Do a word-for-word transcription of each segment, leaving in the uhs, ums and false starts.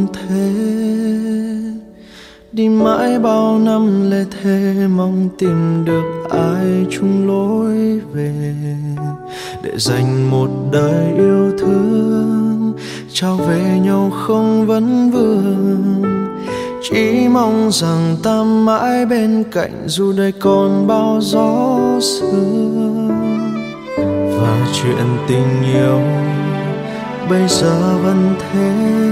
vẫn thế, đi mãi bao năm lê thê mong tìm được ai chung lối về, để dành một đời yêu thương trao về nhau không vấn vương. Chỉ mong rằng ta mãi bên cạnh dù đời còn bao gió sương. Và chuyện tình yêu bây giờ vẫn thế,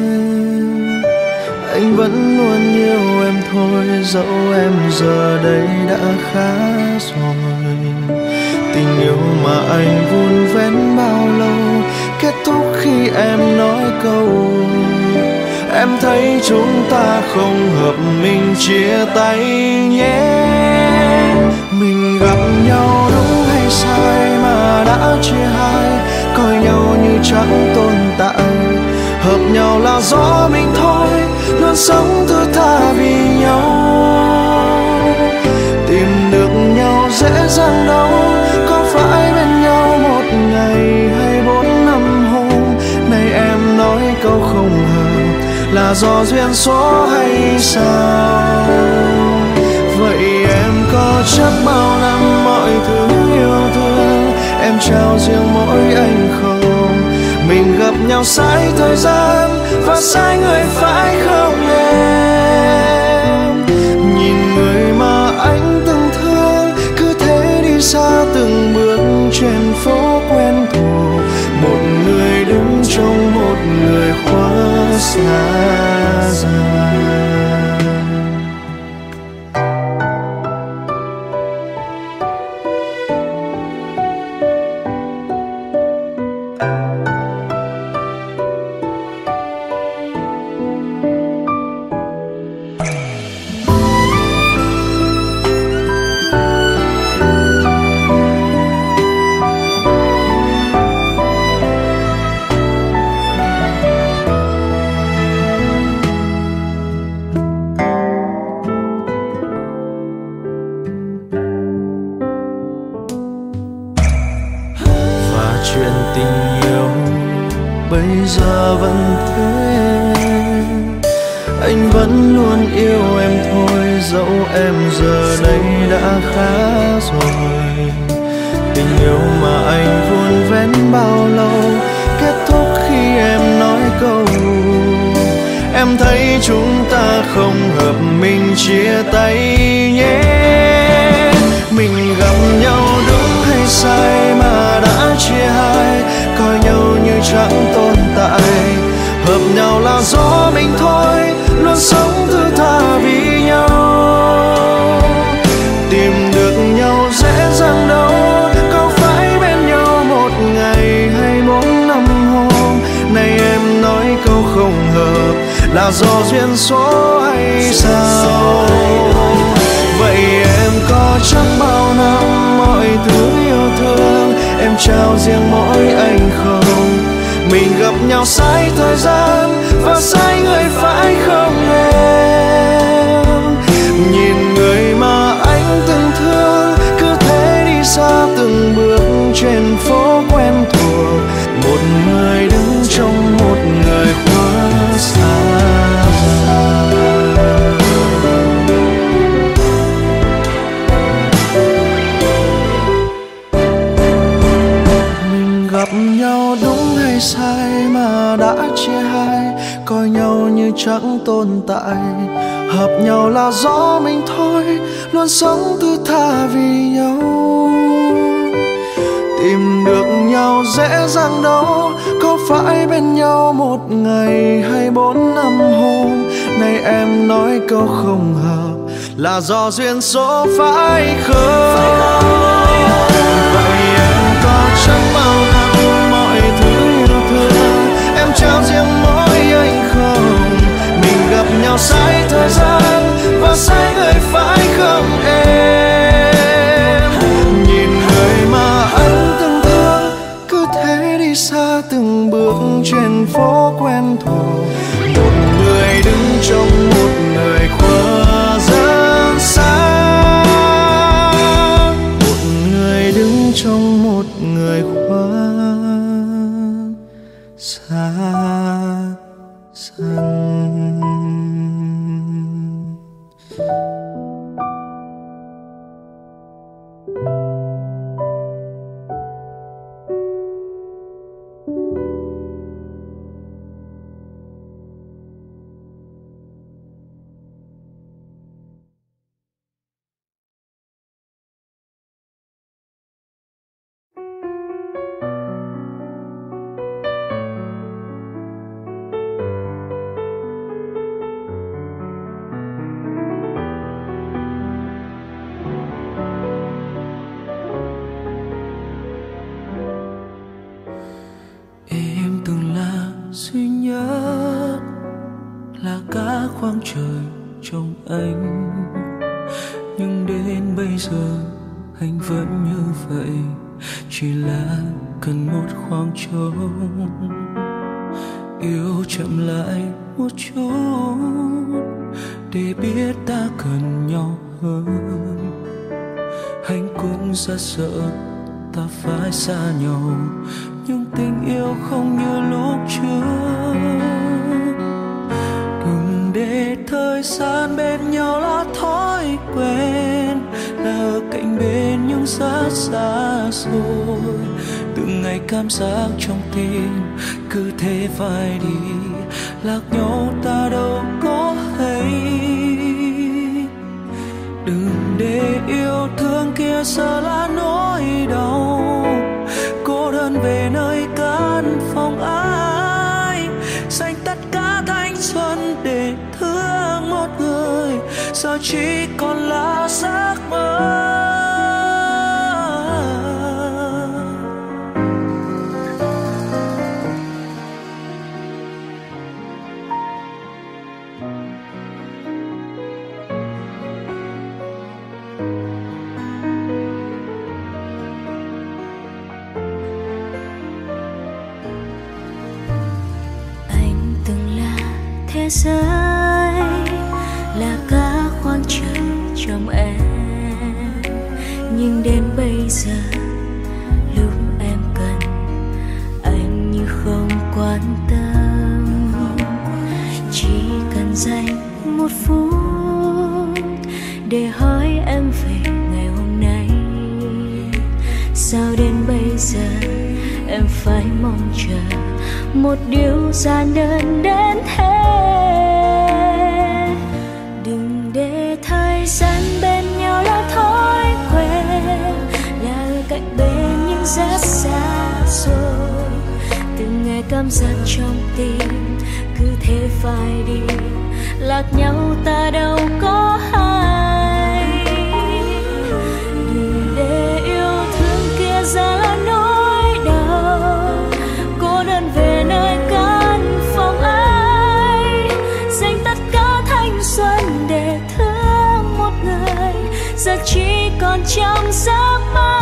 anh vẫn luôn yêu em thôi, dẫu em giờ đây đã khá rồi. Tình yêu mà anh vun vén bao lâu kết thúc khi em nói câu em thấy chúng ta không hợp, mình chia tay nhé. Mình gặp nhau đúng hay sai mà đã chia hai, coi nhau như chẳng tồn tại. Hợp nhau là do mình thôi, luôn sống thứ tha vì nhau. Tìm được nhau dễ dàng đâu, có phải bên nhau một ngày hay bốn năm hôm. Nay em nói câu không hợp là do duyên số hay sao? Vậy em có chắc bao năm mọi thứ yêu thương em trao riêng mỗi anh không? Mình gặp nhau sai thời gian và sai người phải không em? Nhìn người mà anh từng thương cứ thế đi xa từng bước trên phố quen thuộc. Một người đứng trong một người quá xa dài. Chuyện tình yêu bây giờ vẫn thế, anh vẫn luôn yêu em thôi, dẫu em giờ đây đã khá rồi. Tình yêu mà anh vun vén bao lâu kết thúc khi em nói câu em thấy chúng ta không hợp, mình chia tay nhé. Mình gặp nhau đúng hay sai mà đã chia hai, coi nhau như chẳng tồn tại. Hợp nhau là do mình thôi, luôn sống thứ tha vì nhau. Tìm được nhau dễ dàng đâu, có phải bên nhau một ngày hay bốn năm hôm. Nay em nói câu không hợp là do duyên số hay sao? Vậy em có chắc bao năm mọi thứ yêu thương em trao riêng mỗi anh không? Mình gặp nhau sai thời gian và sai người phải không em? Nhìn người mà anh từng thương cứ thế đi xa từng bước trên phố quen thuộc. Một người đứng trong một người quá xa. Gặp nhau đúng hay sai mà đã chia hai, coi nhau như chẳng tồn tại. Hợp nhau là do mình thôi, luôn sống thứ tha vì nhau. Tìm được nhau dễ dàng đâu, có phải bên nhau một ngày hay bốn năm hôm. Nay em nói câu không hợp là do duyên số phải không? Vậy em có chắc bao năm mọi thứ yêu thương em trao riêng mỗi anh không? Mình gặp nhau sai thời gian và sai người phải không em? Nhìn người mà anh từng thương cứ thế đi xa từng bước trên phố quen thuộc. Một người đứng trong một người quá rất xa. Một người đứng trong một người quá xa. là cả khoảng trời trong anh. Nhưng đến bây giờ anh vẫn như vậy, chỉ là cần một khoảng trống, yêu chậm lại một chút để biết ta cần nhau hơn. Anh cũng rất sợ ta phải xa nhau, nhưng tình yêu không như lúc trước. Đừng để thời gian bên nhau là thói quen, là ở cạnh bên nhưng rất xa xôi. Từng ngày cảm giác trong tim cứ thế phai đi, lạc nhau ta đâu có hay. Đừng để yêu thương kia giờ là nỗi đau, cô đơn về nơi căn phòng ai, dành tất cả thanh xuân để thương một người, giờ chỉ còn là giấc mơ. Thế giới là cả khoảng trời trong em, nhưng đến bây giờ lúc em cần anh như không quan tâm. Chỉ cần dành một phút để hỏi em về ngày hôm nay, sao đến bây giờ em phải mong chờ một điều giản đơn đến thế. Đừng để thời gian bên nhau là thói quen, là ở cạnh bên nhưng rất xa xôi. Từng ngày cảm giác trong tim cứ thế phai đi, lạc nhau ta đâu có hay. Đừng để yêu thương kia ra là nỗi đau, cô đơn về nơi căn phòng ai, dành tất cả thanh xuân để thương một người, giờ chỉ còn trong giấc mơ.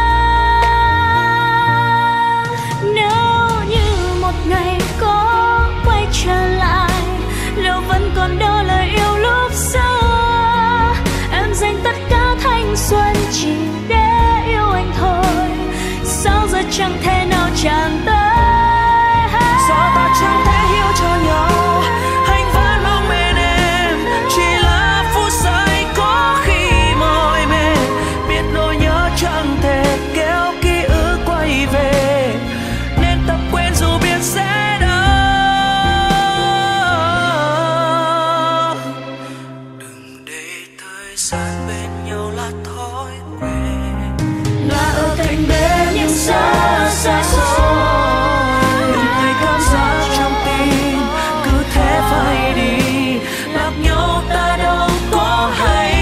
Nếu như một ngày có quay trở lại, liệu vẫn còn đó lời yêu lúc xưa? Em dành tất cả thanh xuân chỉ để yêu anh thôi, sao giờ chẳng thể nào chạm tới? Sao ta chẳng thể hiểu cho nhau, anh vẫn luôn bên em, chỉ là phút giây có khi mỏi mệt. Biết nỗi nhớ chẳng thể kéo ký ức quay về, nên tập quên dù biết sẽ đau. Đừng để thời gian bên nhau là thói quen, là ở cạnh bên nhưng xa xa xôi. Phải đi, lạc nhau ta đâu có hay.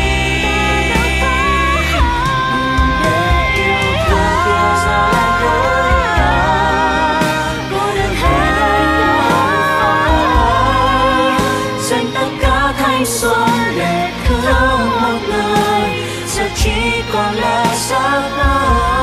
Để yêu thương kia giờ là nỗi đau, cô đơn về nơi ai, dành tất cả thanh xuân để thương một người, giờ chỉ còn là giấc mơ.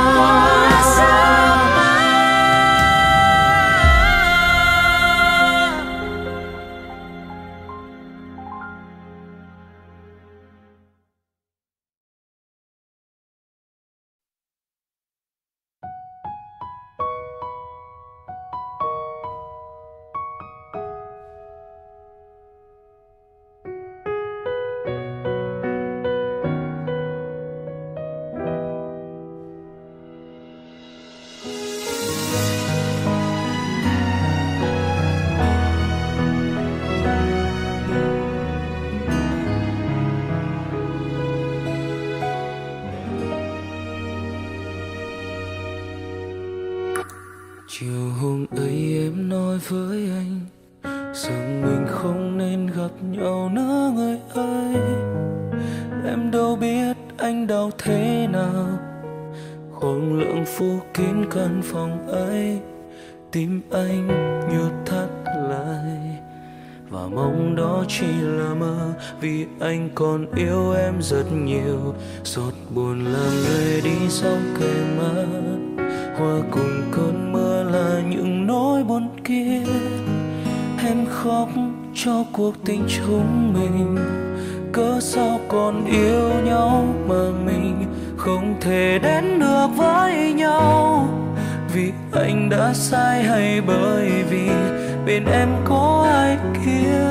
Chiều hôm ấy em nói với anh rằng mình không nên gặp nhau nữa người ơi. Em đâu biết anh đau thế nào, khoảng lượng phủ kín căn phòng ấy, tim anh như thắt lại. Và mong đó chỉ là mơ, vì anh còn yêu em rất nhiều. Giọt buồn làm người đi sóng kề mắt, hòa cùng cơn mưa là những nỗi buồn kia. Em khóc cho cuộc tình chúng mình, cớ sao còn yêu nhau mà mình không thể đến được với nhau. Vì anh đã sai hay bởi vì bên em có ai kia?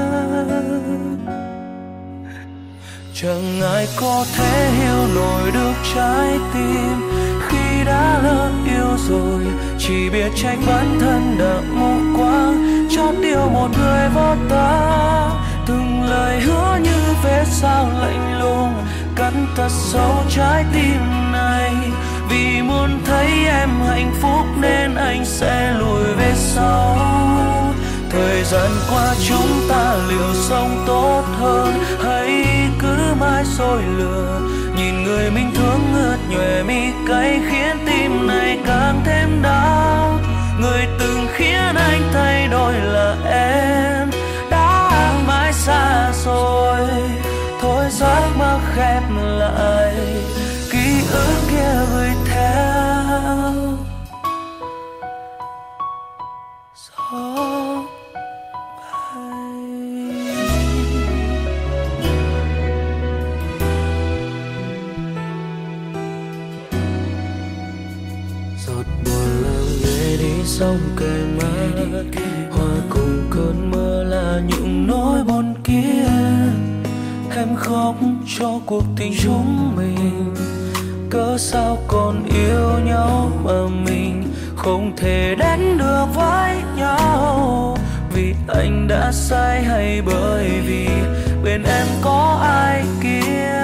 Chẳng ai có thể hiểu nổi được trái tim khi đã lỡ yêu rồi, chỉ biết trách bản thân đã mù quáng chót yêu một người vô tâm. Từng lời hứa như vết dao lạnh lùng cắn thật sâu trái tim này. Vì muốn thấy em hạnh phúc nên anh sẽ lùi về sau. Thời gian qua chúng ta liệu sống tốt hơn hay cứ mãi dối lừa? Nhìn người mình thương ướt nhòe mi cay khiến tim này càng thêm đau. Người từng khiến anh thay đổi là em đã mãi xa rồi. Thôi giấc mơ khép lại, ký ức kia gửi theo gió bay. Giọt buồn làm người đi sông kề mắt, hòa cùng cơn mưa là những nỗi buồn kia. Em khóc cho cuộc tình chúng mình, cớ sao còn yêu nhau mà mình không thể đến được với nhau. Vì anh đã sai hay bởi vì bên em có ai kia?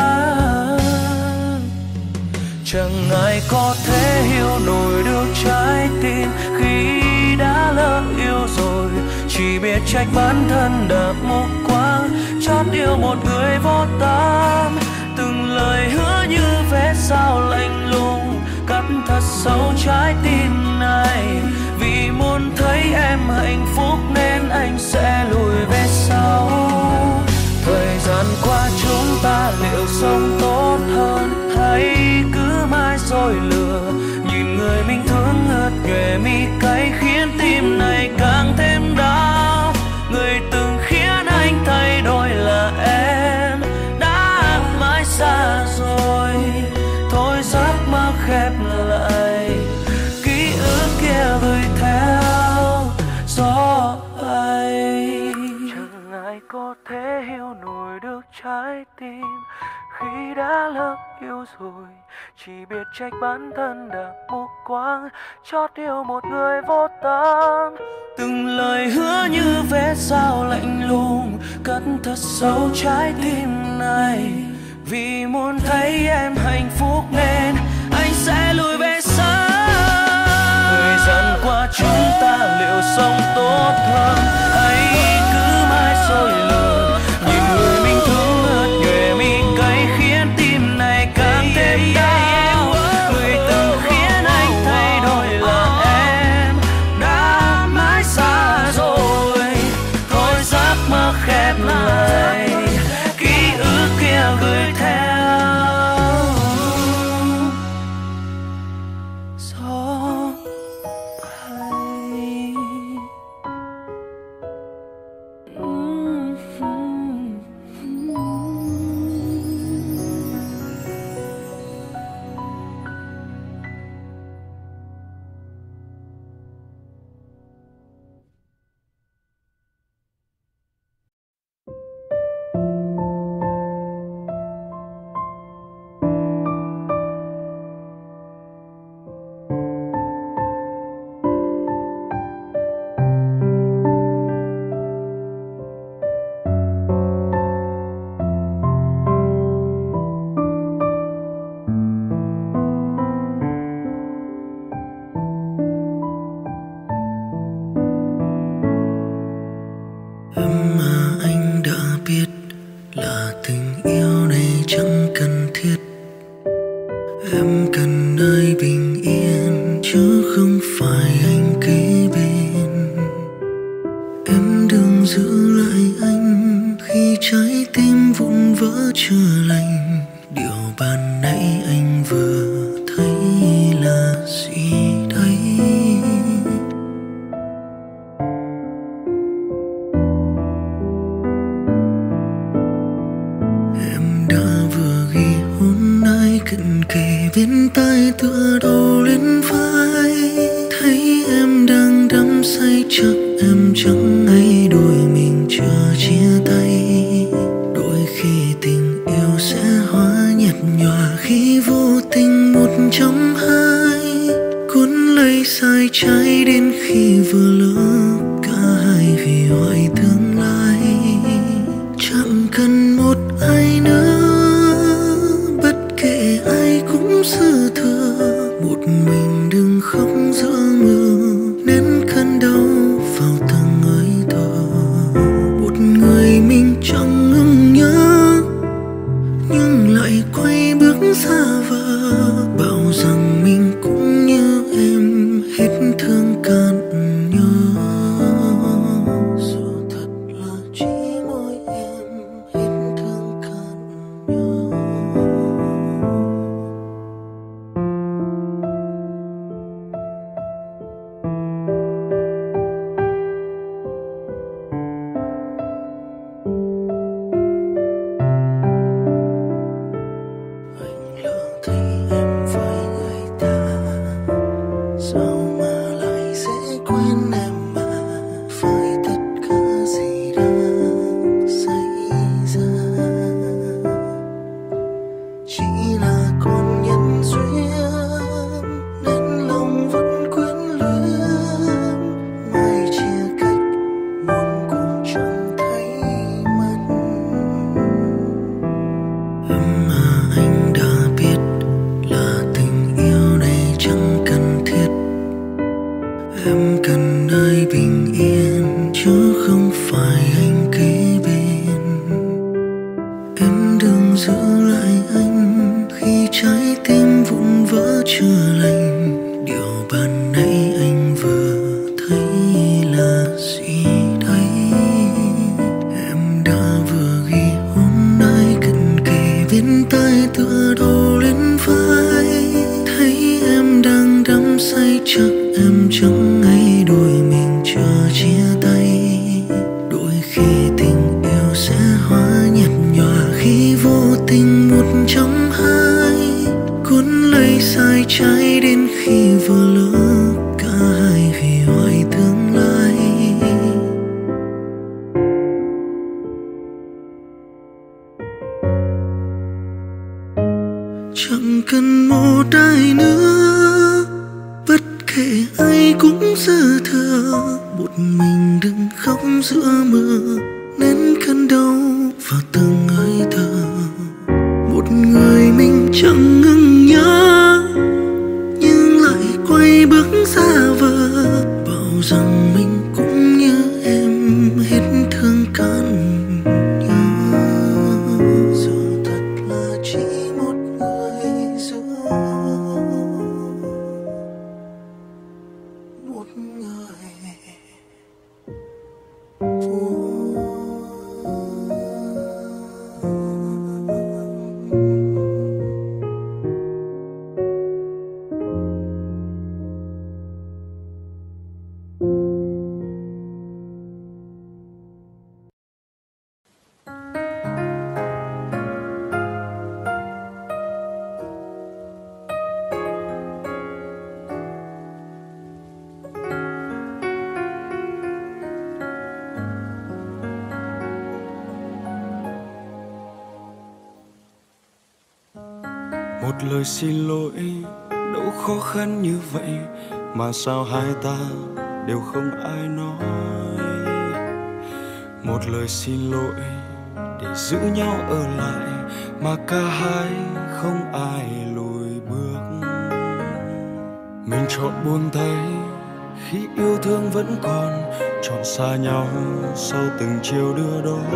Chẳng ai có thể hiểu nổi được trái tim khi đã lỡ yêu rồi, chỉ biết trách bản thân đã mù quáng chót yêu một người vô tâm. Từng lời hứa như vết dao lạnh lùng cắt thật sâu trái tim này. Vì muốn thấy em hạnh phúc nên anh sẽ lùi về sau. Thời gian qua chúng ta liệu sống tốt hơn hay cứ mãi dối lừa? Nhìn người mình thương ướt nhòe mi cay khiến tim này càng thêm đau. Người từng khiến anh thay đổi là em đã mãi xa rồi. Thôi giấc mơ khép lại, ký ức kia gửi theo gió bay. Chẳng ai có thể hiểu nổi được trái tim khi đã lỡ yêu rồi, chỉ biết trách bản thân đã mù quáng chót yêu một người vô tâm. Từng lời hứa như vết dao lạnh lùng cắt thật sâu trái tim này. Vì muốn thấy em hạnh phúc nên anh sẽ lùi về sau. Thời gian qua chúng ta liệu sống tốt hơn hay cứ mãi dối lừa? Nhìn người mình thương ướt nhòe mi cay khiến tim này càng thêm đau. Người từng khiến anh thay đổi là em đã mãi xa rồi. Thôi giấc mơ khép lại, ký ức kia gửi theo gió bay. Em cần nơi bình yên chứ không phải anh kế bên. Em đừng giữ lại trái tim vụn vỡ chưa lành. Điều ban nãy anh vừa thấy là gì đây? Em đã vừa ghi hôn ai cận kề bên tai tựa đầu lên vai. Thấy em đang đắm say chắc em chẳng hay đôi mình chưa chia tay. Đôi khi tình yêu sẽ hóa nhạt nhòa khi vô tình một trong hai cuốn lấy sai trái đến khi vừa lỡ cả hai vì hoài tương lai. Chẳng cần một ai nữa, bất kể ai cũng dư thừa. Một mình đừng khóc giữa mưa nén cơn đau vào từng hơi thở. Một người mình chẳng ngừng nhớ nhưng lại quay bước xa vời. Bảo rằng mình cũng như em hết thương cạn nhớ. Dù thật là chỉ mỗi em hết thương cạn nhớ. Anh lỡ thấy em với người ta, sao mà lại dễ quên em mà. Với tất cả gì đã xảy ra, chỉ là con nhân duyên nên lòng vẫn quyến luyến. Mai chia cách muôn cũng chẳng thấy mất. Em mà anh đã biết là tình yêu này chẳng cần thiết. Em cần ai bình yên chứ không phải anh kế bên. Em đừng giữ lại anh khi trái tim vụn vỡ chưa lành. Điều ban nãy anh vừa thấy là gì đây? Em đã vừa ghi hôn ai cận kề bên tai tựa đầu lên vai. Thấy em đang đắm say chắc em chẳng hay đôi mình chưa chia tay. Đôi khi tình yêu sẽ hóa nhạt nhòa khi vô tình một trong hai cuốn lấy sai trái đến khi vừa lỡ cả hai vì hoài tương lai. Chẳng cần một ai nữa, bất kể ai cũng dư thừa. Một mình đừng khóc giữa mưa nén cơn đau vào từng hơi thở. Một người mình chẳng ngừng nhớ nhưng lại quay bước xa vời. Bảo rằng mình cũng như em hết thương cạn nhớ. Dù thật là chỉ một người giữa một người vô. Một lời xin lỗi đâu khó khăn như vậy mà sao hai ta đều không ai nói. Một lời xin lỗi để giữ nhau ở lại mà cả hai không ai lùi bước. Mình chọn buông tay khi yêu thương vẫn còn, chọn xa nhau sau từng chiều đưa đón.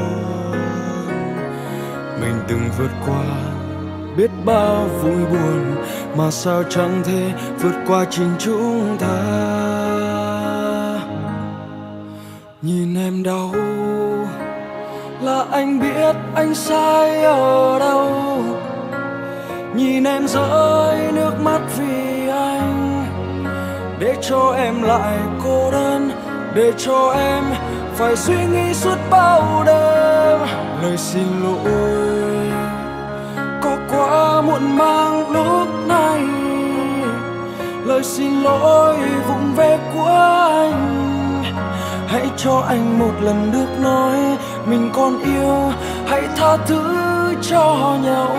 Mình từng vượt qua biết bao vui buồn mà sao chẳng thể vượt qua chính chúng ta. Nhìn em đau là anh biết anh sai ở đâu. Nhìn em rơi nước mắt vì anh, để cho em lại cô đơn, để cho em phải suy nghĩ suốt bao đêm. Lời xin lỗi có quá muộn màng lúc này, lời xin lỗi vụng về của anh. Hãy cho anh một lần được nói mình còn yêu, hãy tha thứ cho nhau.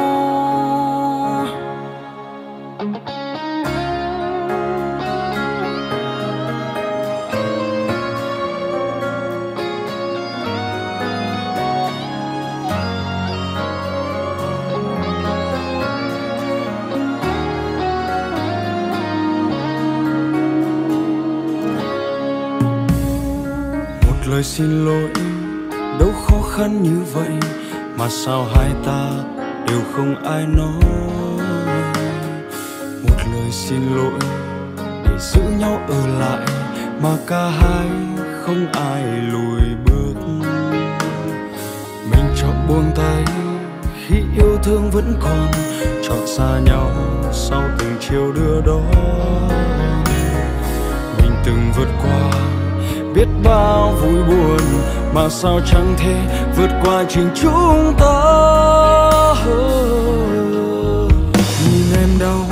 Lời xin lỗi đâu khó khăn như vậy, mà sao hai ta đều không ai nói. Một lời xin lỗi để giữ nhau ở lại, mà cả hai không ai lùi bước. Mình chọn buông tay khi yêu thương vẫn còn, chọn xa nhau sau từng chiều đưa đón. Mình từng vượt qua biết bao vui buồn, mà sao chẳng thể vượt qua chính chúng ta. Nhìn em đau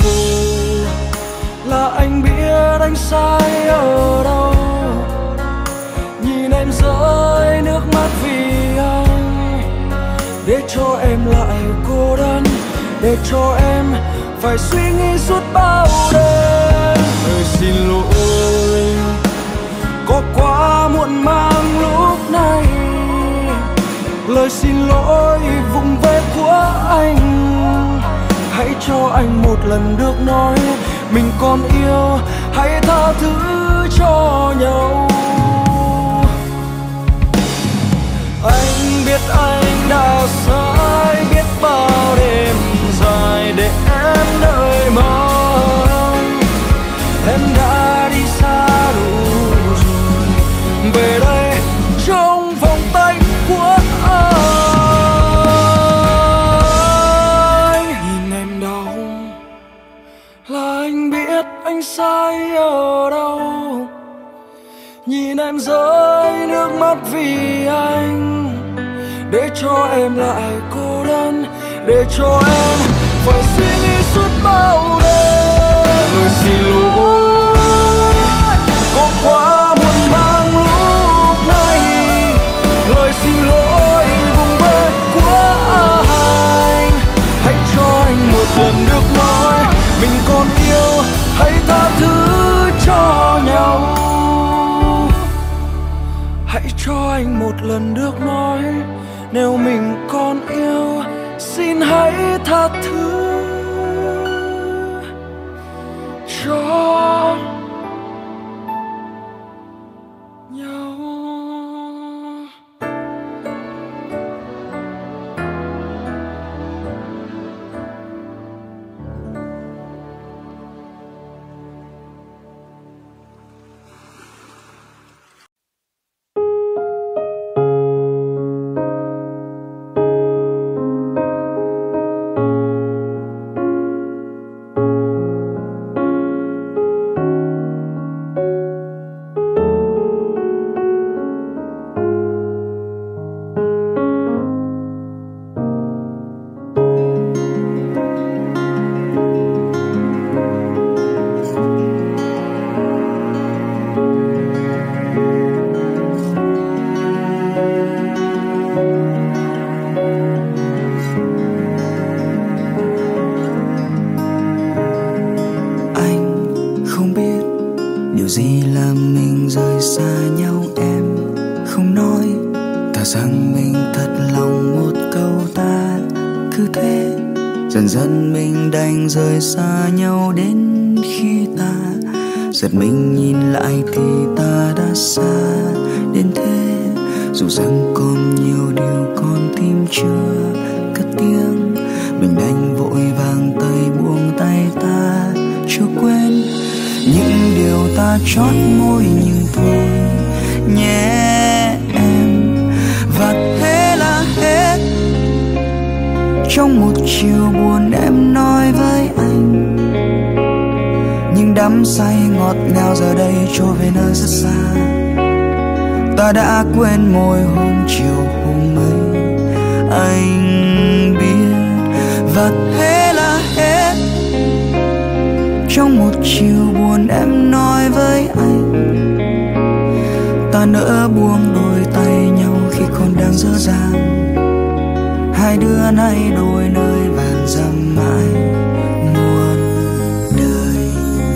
là anh biết anh sai ở đâu. Nhìn em rơi nước mắt vì anh, để cho em lại cô đơn, để cho em phải suy nghĩ suốt bao đêm. Lời xin lỗi có quá muộn màng lúc này, lời xin lỗi vụng về của anh. Hãy cho anh một lần được nói mình còn yêu, hãy tha thứ cho nhau. Anh biết anh đã sai, biết bao đêm dài để em đợi mong. Em đã đi xa đủ, về đây trong vòng tay của anh. Nhìn em đau là anh biết anh sai ở đâu. Nhìn em rơi nước mắt vì anh, để cho em lại cô đơn, để cho em phải suy nghĩ suốt bao đêm. Lời xin lỗi có quá muộn màng lúc này, lời xin lỗi vùng về của anh. Hãy cho anh một lần được nói mình còn yêu, hãy tha thứ cho nhau. Hãy cho anh một lần được nói nếu mình còn yêu, xin hãy tha thứ cho nhau. rằng mình thật lòng một câu ta cứ thế dần dần mình đành rời xa nhau. Đến khi ta giật mình nhìn lại thì ta đã xa đến thế. Dù rằng còn nhiều điều con tim chưa cất tiếng, mình đành vội vàng tay buông tay ta chưa quên những điều ta chót môi nhưng thôi nhé em. Và thế là Trong một chiều buồn em nói với anh, nhưng đắm say ngọt ngào giờ đây trôi về nơi rất xa. Ta đã quên môi hôn chiều hôm ấy, anh biết và thế là hết. Trong một chiều buồn em nói với anh, ta nỡ buông đôi tay nhau khi còn đang dở dang. Hai đứa nay đôi nơi vàn dặm mãi muôn đời.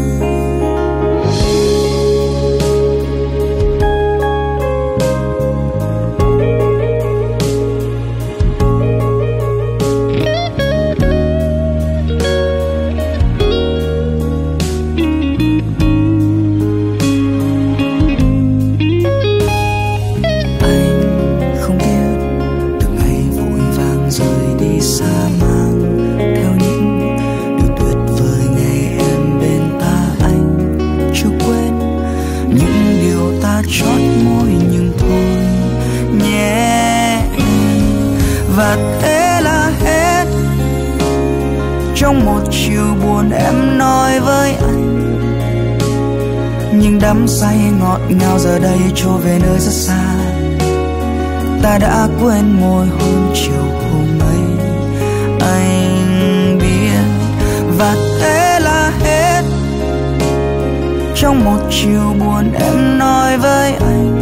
Và thế là hết. Trong một chiều buồn em nói với anh, nhưng đắm say ngọt ngào giờ đây trôi về nơi rất xa. Ta đã quên môi hôn chiều hôm ấy, anh biết và thế là hết. Trong một chiều buồn em nói với anh,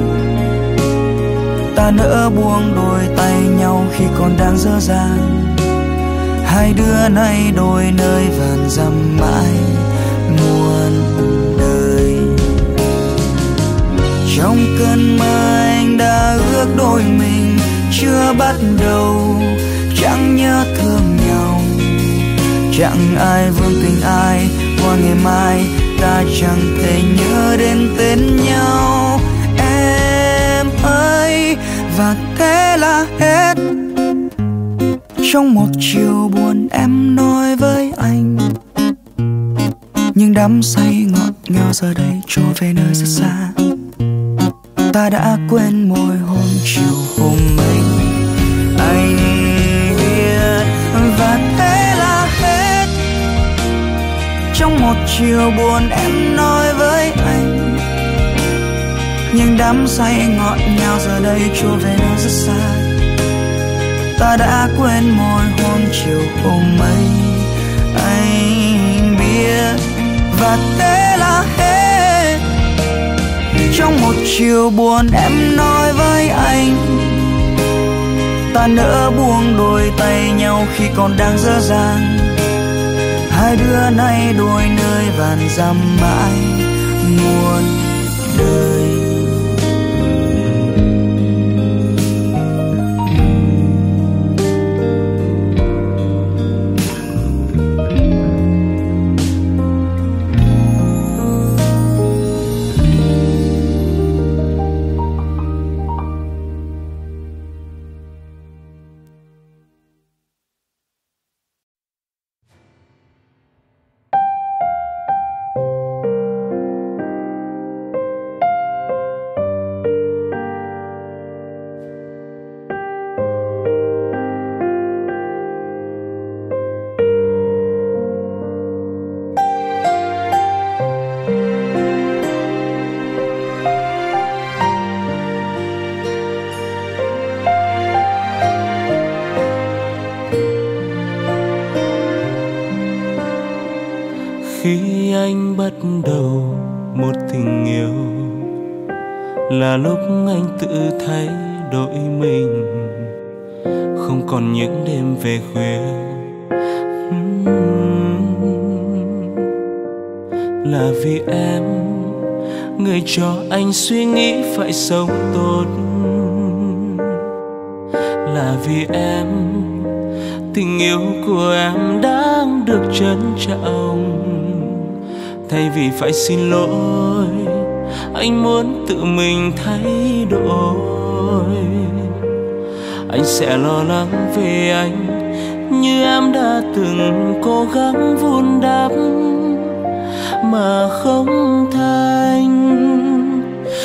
ta nỡ buông đôi tay nhau khi còn đang dở dang. Hai đứa nay đôi nơi vàn dặm mãi muôn đời. Trong cơn mơ anh đã ước đôi mình chưa bắt đầu, chẳng nhớ thương nhau, chẳng ai vương tình ai. Qua ngày mai ta chẳng thể nhớ đến tên nhau em ơi. Và thế là hết. Trong một chiều buồn em nói với anh, nhưng đắm say ngọt ngào giờ đây trôi về nơi rất xa. Ta đã quên môi hôn chiều hôm ấy, anh biết và thế là hết. Trong một chiều buồn em nói với anh, nhưng đắm say ngọt ngào giờ đây trôi về nơi rất xa. Ta đã quên môi hôn chiều hôm ấy, anh biết và thế là hết. Trong một chiều buồn em nói với anh, ta nỡ buông đôi tay nhau khi còn đang dở dang. Hai đứa nay đôi nơi vàn dặm mãi muôn đời. Khi anh bắt đầu một tình yêu là lúc anh tự thay đổi mình, không còn những đêm về khuya. Là vì em, người cho anh suy nghĩ phải sống tốt. Là vì em, tình yêu của em đang được trân trọng. Thay vì phải xin lỗi, anh muốn tự mình thay đổi. Anh sẽ lo lắng về anh như em đã từng cố gắng vun đắp mà không thành.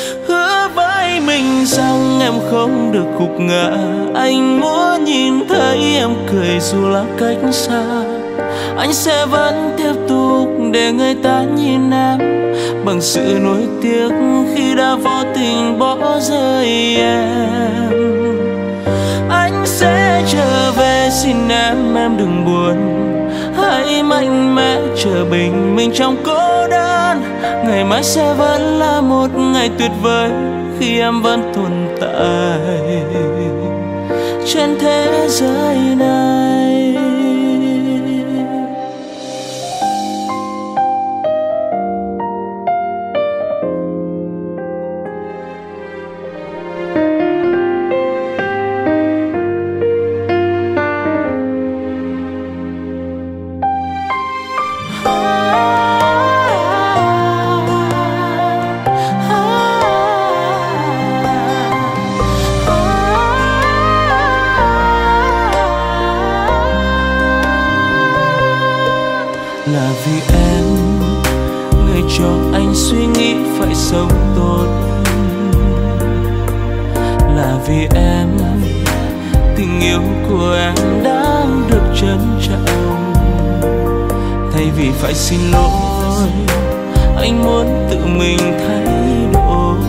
Hứa với mình rằng em không được gục ngã, anh muốn nhìn thấy thấy em cười dù là cách xa. Anh sẽ vẫn tiếp tục để người ta nhìn em bằng sự nuối tiếc khi đã vô tình bỏ rơi em. Anh sẽ trở về xin em, em đừng buồn, hãy mạnh mẽ chờ bình minh trong cô đơn. Ngày mai sẽ vẫn là một ngày tuyệt vời khi em vẫn tồn tại trên thế giới này. Là vì em, người cho anh suy nghĩ phải sống tốt. Là vì em, tình yêu của em đang được trân trọng. Thay vì phải xin lỗi, anh muốn tự mình thay đổi.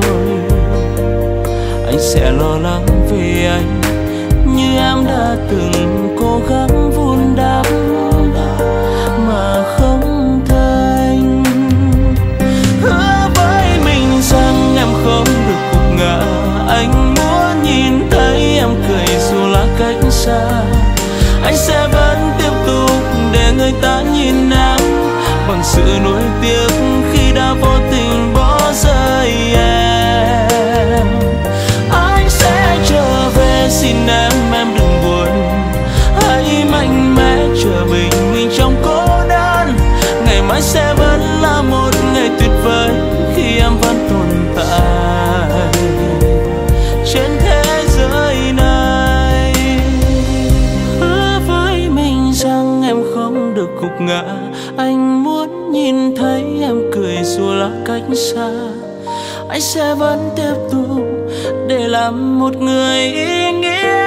Anh sẽ lo lắng về anh như em đã từng cố gắng vun đắp mà không thành. Hứa với mình rằng em không được gục ngã. Anh muốn nhìn thấy em cười dù là cách xa. Anh sẽ vẫn tiếp tục để người ta nhìn em bằng sự nuối tiếc khi đã vô tình bỏ rơi em. Anh sẽ trở về xin em, em đừng buồn, hãy mạnh mẽ chờ bình minh trong cô đơn. Ngày mai sẽ vẫn là một ngày tuyệt vời khi em vẫn tồn tại trên thế giới này. Hứa với mình rằng em không được gục ngã. Anh muốn nhìn thấy em cười dù là cách xa. Anh sẽ vẫn tiếp tục để làm một người ý nghĩa.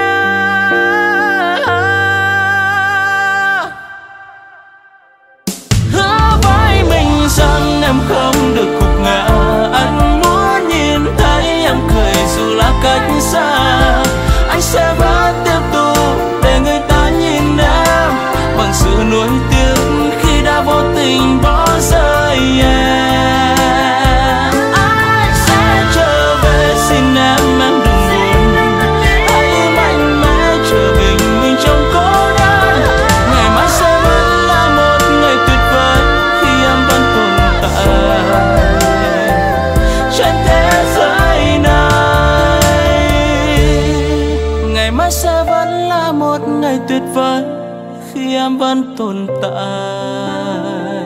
Hứa với mình rằng em không được gục ngã. Anh muốn nhìn thấy em cười dù là cách xa. Anh sẽ vẫn tiếp tục để người ta nhìn em bằng sự nuối tiếc khi đã vô tình bỏ rơi em. Anh sẽ trở về xin em, em đừng buồn, hãy mạnh mẽ chờ bình minh trong cô đơn. Ngày mai sẽ vẫn là một ngày tuyệt vời khi em vẫn tồn tại trên thế giới này. Ngày mai sẽ vẫn là một ngày tuyệt vời khi em vẫn tồn tại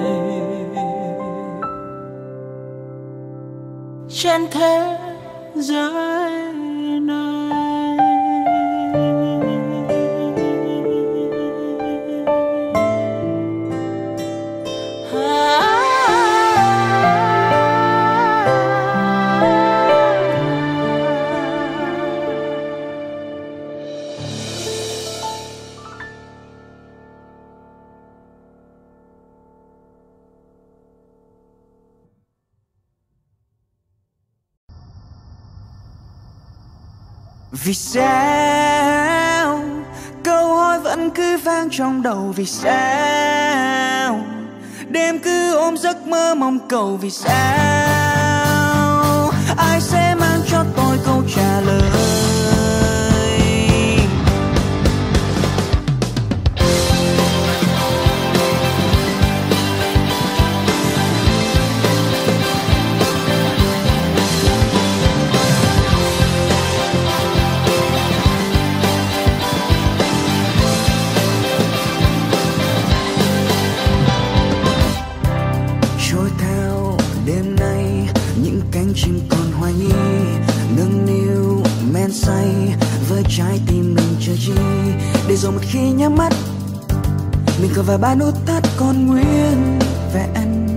trên thế giới này. Vì sao câu hỏi vẫn cứ vang trong đầu? Vì sao đêm cứ ôm giấc mơ mong cầu? Vì sao ai sẽ mang cho tôi câu trả lời? Chim còn hoài nghi nâng niu men say với trái tim mình chờ chi, để rồi một khi nhắm mắt mình còn vài ba nút thắt còn nguyên vẹn.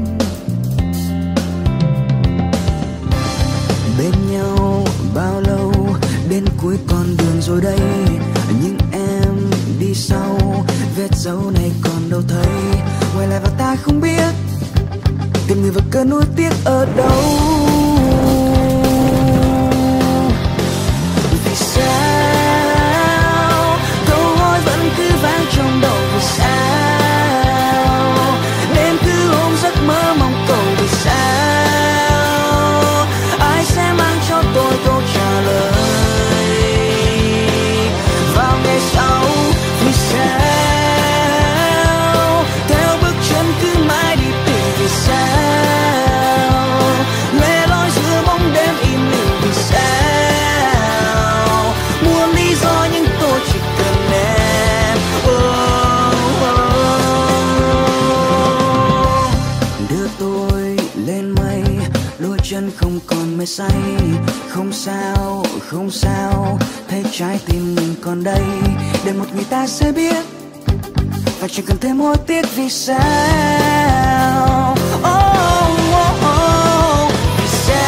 Bên nhau bao lâu đến cuối con đường rồi đây, nhưng em dấu này còn đâu thấy. Quay lại và ta không biết tìm người và cơn nuối tiếc ở đâu. Vì sao câu hỏi vẫn cứ vang trong đầu? Vì sao đêm cứ ôm giấc mơ mong cầu? Vì sao ai sẽ mang cho tôi câu trả lời vào ngày sau? Vì sao theo bước chân cứ mãi đi tìm? Vì sao lẻ loi giữa bóng đêm im lìm? Vì sao muôn lý do nhưng tôi chỉ cần em. Oh, oh. Đưa tôi lên mây, đôi chân không còn mê say. Không sao, không sao, thấy trái tim mình còn đây. Để một người ta sẽ biết và chẳng cần thêm hối tiếc. Vì sao? Oh, oh, oh. Vì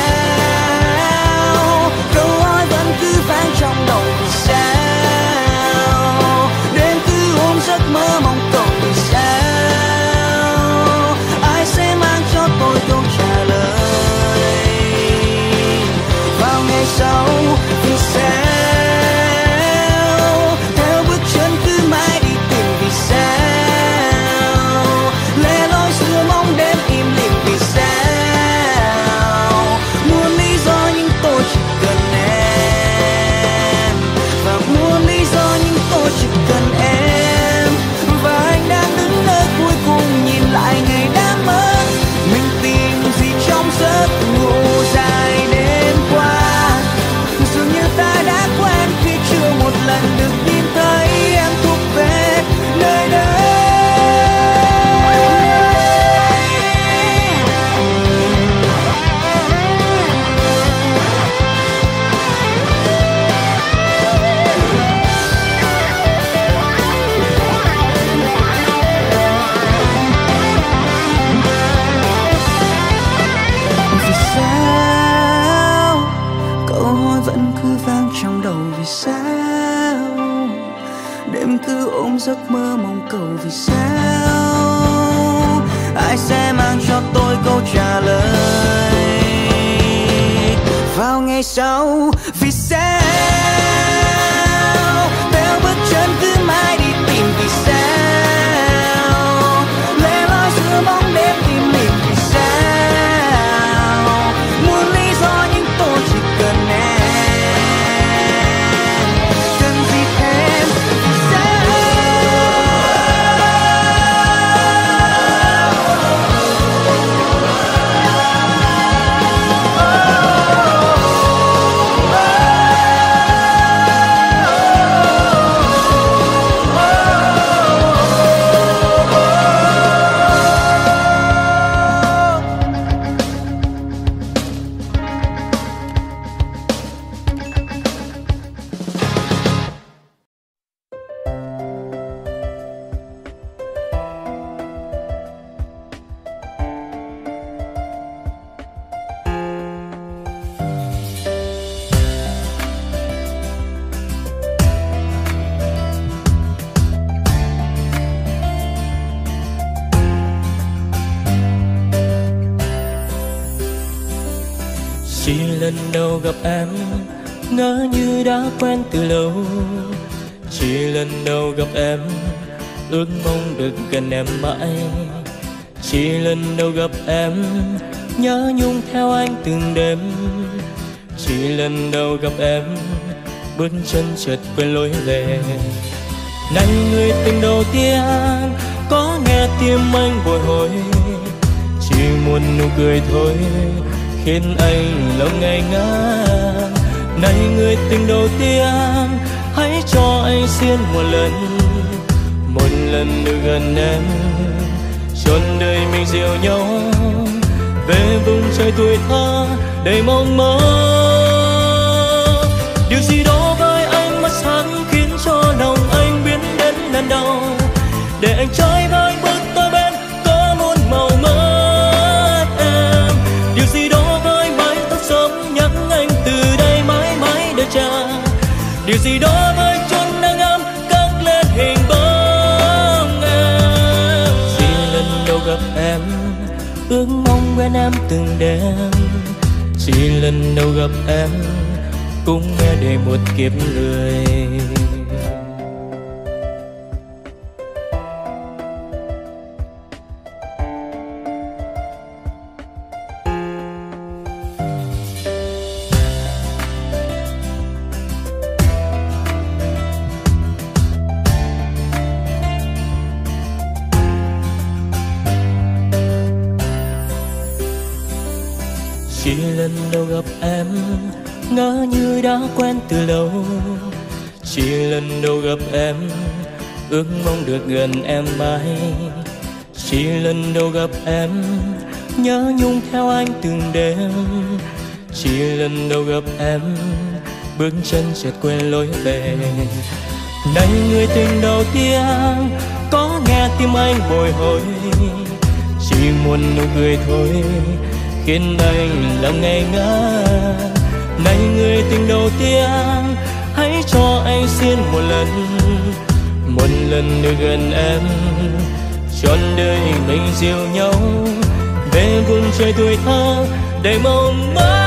sao câu hỏi vẫn cứ vang trong đầu? Vì sao đêm cứ ôm giấc mơ mong cầu? Vì sao ai sẽ mang cho tôi câu trả lời vào ngày sau? Vì sao theo bước chân cứ mãi đi tìm? Vì sao lẻ loi giữa bóng đêm im lìm? Vì sao muôn lý do nhưng tôi chỉ cần em, và muôn lý do nhưng tôi chỉ cần em. Và anh đang đứng nơi cuối cùng nhìn lại ngày đã mất. Mình tìm gì trong giấc ngủ dài đêm qua? Dường như ta đã quen khi chưa một lần được nhìn thấy em thuộc về nơi đây. Vì sao câu hỏi vẫn cứ vang trong đầu? Vì sao đêm cứ ôm giấc mơ mong cầu? Vì sao ai sẽ mang cho tôi câu trả lời vào ngày sau? Vì sao theo bước chân cứ mãi đi tìm? Vì sao lẻ loi giữa bóng đêm im lìm? Vì sao muôn lý do nhưng tôi chỉ cần em, cần gì thêm? Vì sao? Chỉ lần đầu gặp em ngỡ như đã quen từ lâu. Chỉ lần đầu gặp em ước mong được gần em mãi. Chỉ lần đầu gặp em nhớ nhung theo anh từng đêm. Chỉ lần đầu gặp em bước chân chợt quên lối về. Này người tình đầu tiên có nghe tim anh bồi hồi. Chỉ muốn nụ cười thôi khiến anh lòng ngây ngất. Này người tình đầu tiên hãy cho anh xin một lần, một lần được gần em, trọn đời mình dìu nhau về vùng trời tuổi thơ đầy mong mơ. Điều gì đó với anh mắt sáng khiến cho lòng anh biến đến lần đầu, để anh trai với bước tới bên có muôn màu mất em. Điều gì đó với mái tóc sớm nhắc anh từ đây mãi mãi đợi chờ. Điều gì đó với chốn nắng ấm cất lên hình bóng em. gặp em, ước mong bên em từng đêm. Chỉ lần đầu gặp em cũng nghe để một kiếp người. Chỉ lần đầu gặp em ngỡ như đã quen từ lâu. Chỉ lần đầu gặp em ước mong được gần em mãi. Chỉ lần đầu gặp em nhớ nhung theo anh từng đêm. Chỉ lần đầu gặp em bước chân chợt quên lối về. Này người tình đầu tiên có nghe tim anh bồi hồi, chỉ muốn nụ cười thôi khiến anh lòng ngây ngất. Này người tình đầu tiên hãy cho anh xin một lần, một lần được gần em, trọn đời mình dìu nhau về vùng trời tuổi thơ đầy mộng mơ.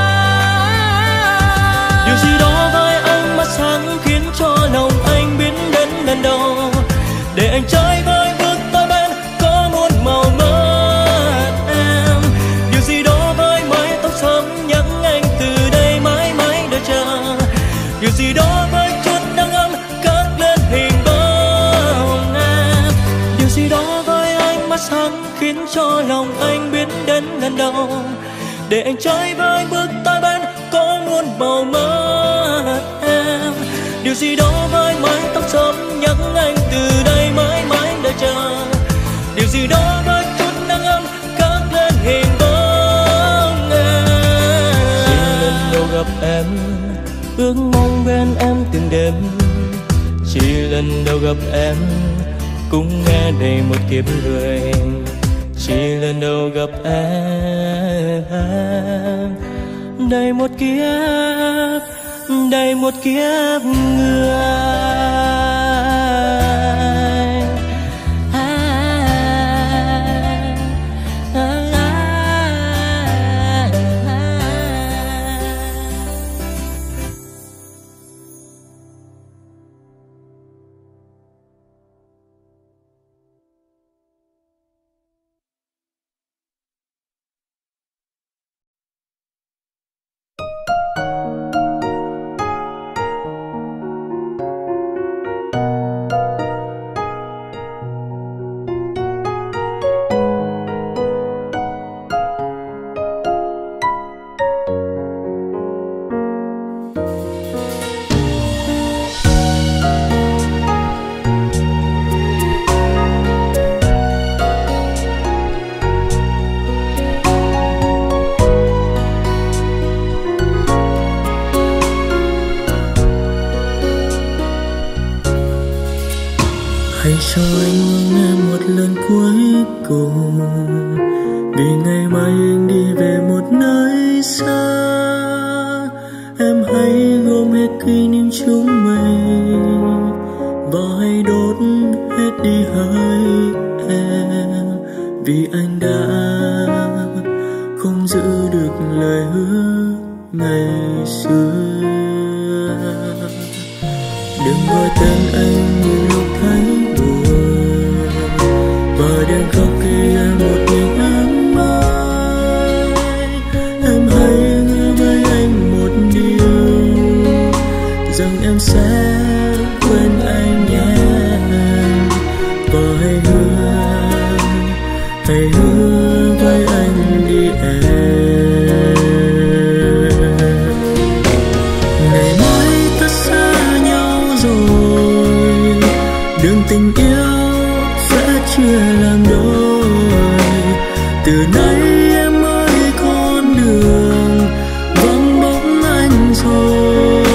Điều gì đó với ánh mắt sáng khiến cho lòng anh biến đến lần đầu, để anh chơi với bước tôi bên có muôn màu mất em. Điều gì đó với mái tóc sớm nhắc anh từ đây mãi mãi đợi chờ. Điều gì đó với chút nắng ấm cất lên hình bóng em. Điều gì đó với ánh mắt sáng khiến cho lòng anh biến đến lần đầu, để anh chơi với bước tôi bên có muôn màu mất em. Điều gì đó với mái tóc sớm nhắc anh từ đây mãi mãi đợi chờ. Điều gì đó với chút nắng ấm cất lên hình bóng em. Chỉ lần đầu gặp em ước mong bên em từng đêm. Chỉ lần đầu gặp em cũng nghe đầy một kiếp người. Chỉ lần đầu gặp em đầy một kiếp, đầy một kiếp người. À, à, à, à, à. Hãy cho anh ngưỡng em một lần cuối cùng, vì ngày mai anh đi về một nơi xa. Em hãy gom hết kỷ niệm chúng mình và hãy đốt hết đi hơi em, vì anh đã không giữ được lời hứa ngày xưa. Đừng gọi tên anh những lúc thấy buồn, và đừng khóc khi em một mình em mãi. Em hãy hứa với anh một điều, rằng em sẽ quên anh nhé. Và hãy hứa, hãy hứa với anh đi em. Ngày mai ta xa nhau rồi, đường tình yêu sẽ chia làm đôi. Từ nay em mới con đường vắng bóng anh rồi.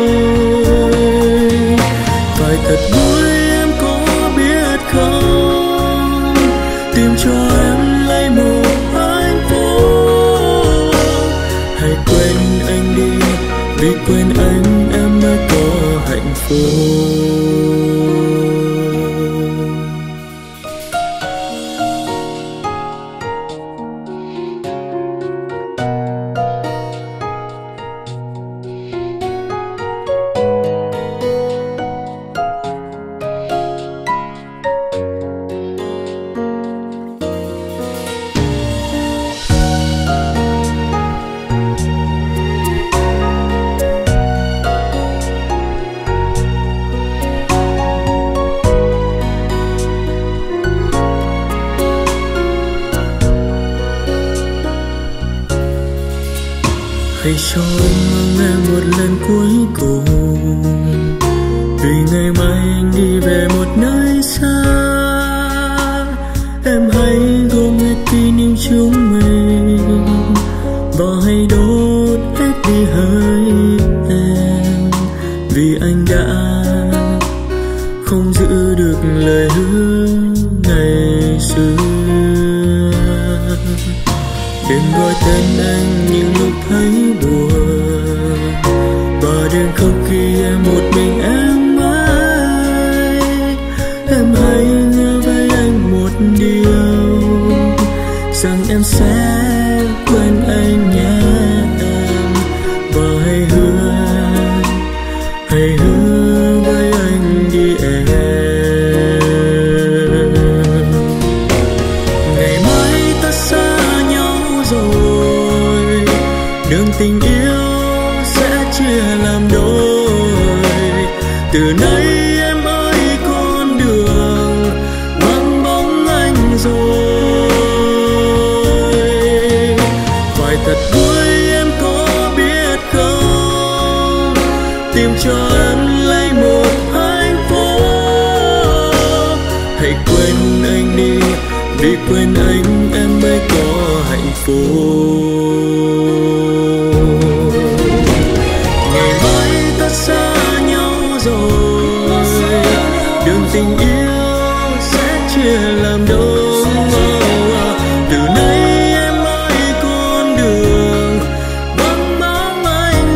Phải thật vui em có biết không, tìm cho em lấy một hạnh phúc. Hãy quên anh đi, vì quên anh em mới có hạnh phúc. hãy cho anh mong em một lần cuối cùng, vì ngày mai anh đi về một nơi xa. Em hãy gom hết kỷ niệm chúng mình và hãy đốt hết đi hơi em, vì anh đã không giữ được lời hứa ngày xưa. Đừng gọi tên anh những lúc thấy buồn, và đừng khóc khi em một mình em mãi. Em hãy nhớ với anh một điều, rằng em sẽ quên anh nhé em, và hãy hứa, hãy hứa với anh đi em. Ngày mai ta xa nhau rồi, đường tình yêu sẽ chia làm đôi. Từ nay em ơi con đường vắng bóng anh rồi. Phải thật vui em có biết không, tìm cho em lấy một hạnh phúc. Hãy quên anh đi, vì quên anh em mới có hạnh phúc. Ngày mai ta xa nhau rồi, đường tình yêu sẽ chia làm đôi. Từ nay em ơi con đường vắng bóng anh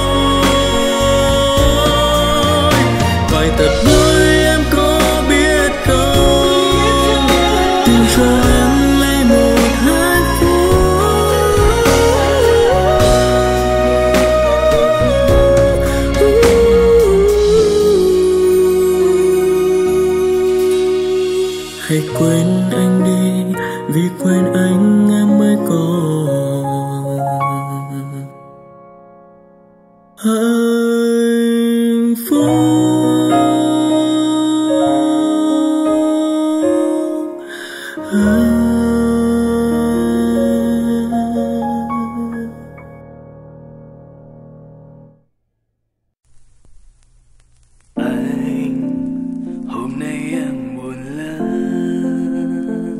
rồi. Phải thật vui em có biết không, tìm cho em lấy một hạnh hãy quên anh đi, vì quên anh em mới có hạnh phúc. Anh hôm nay em buồn lắm,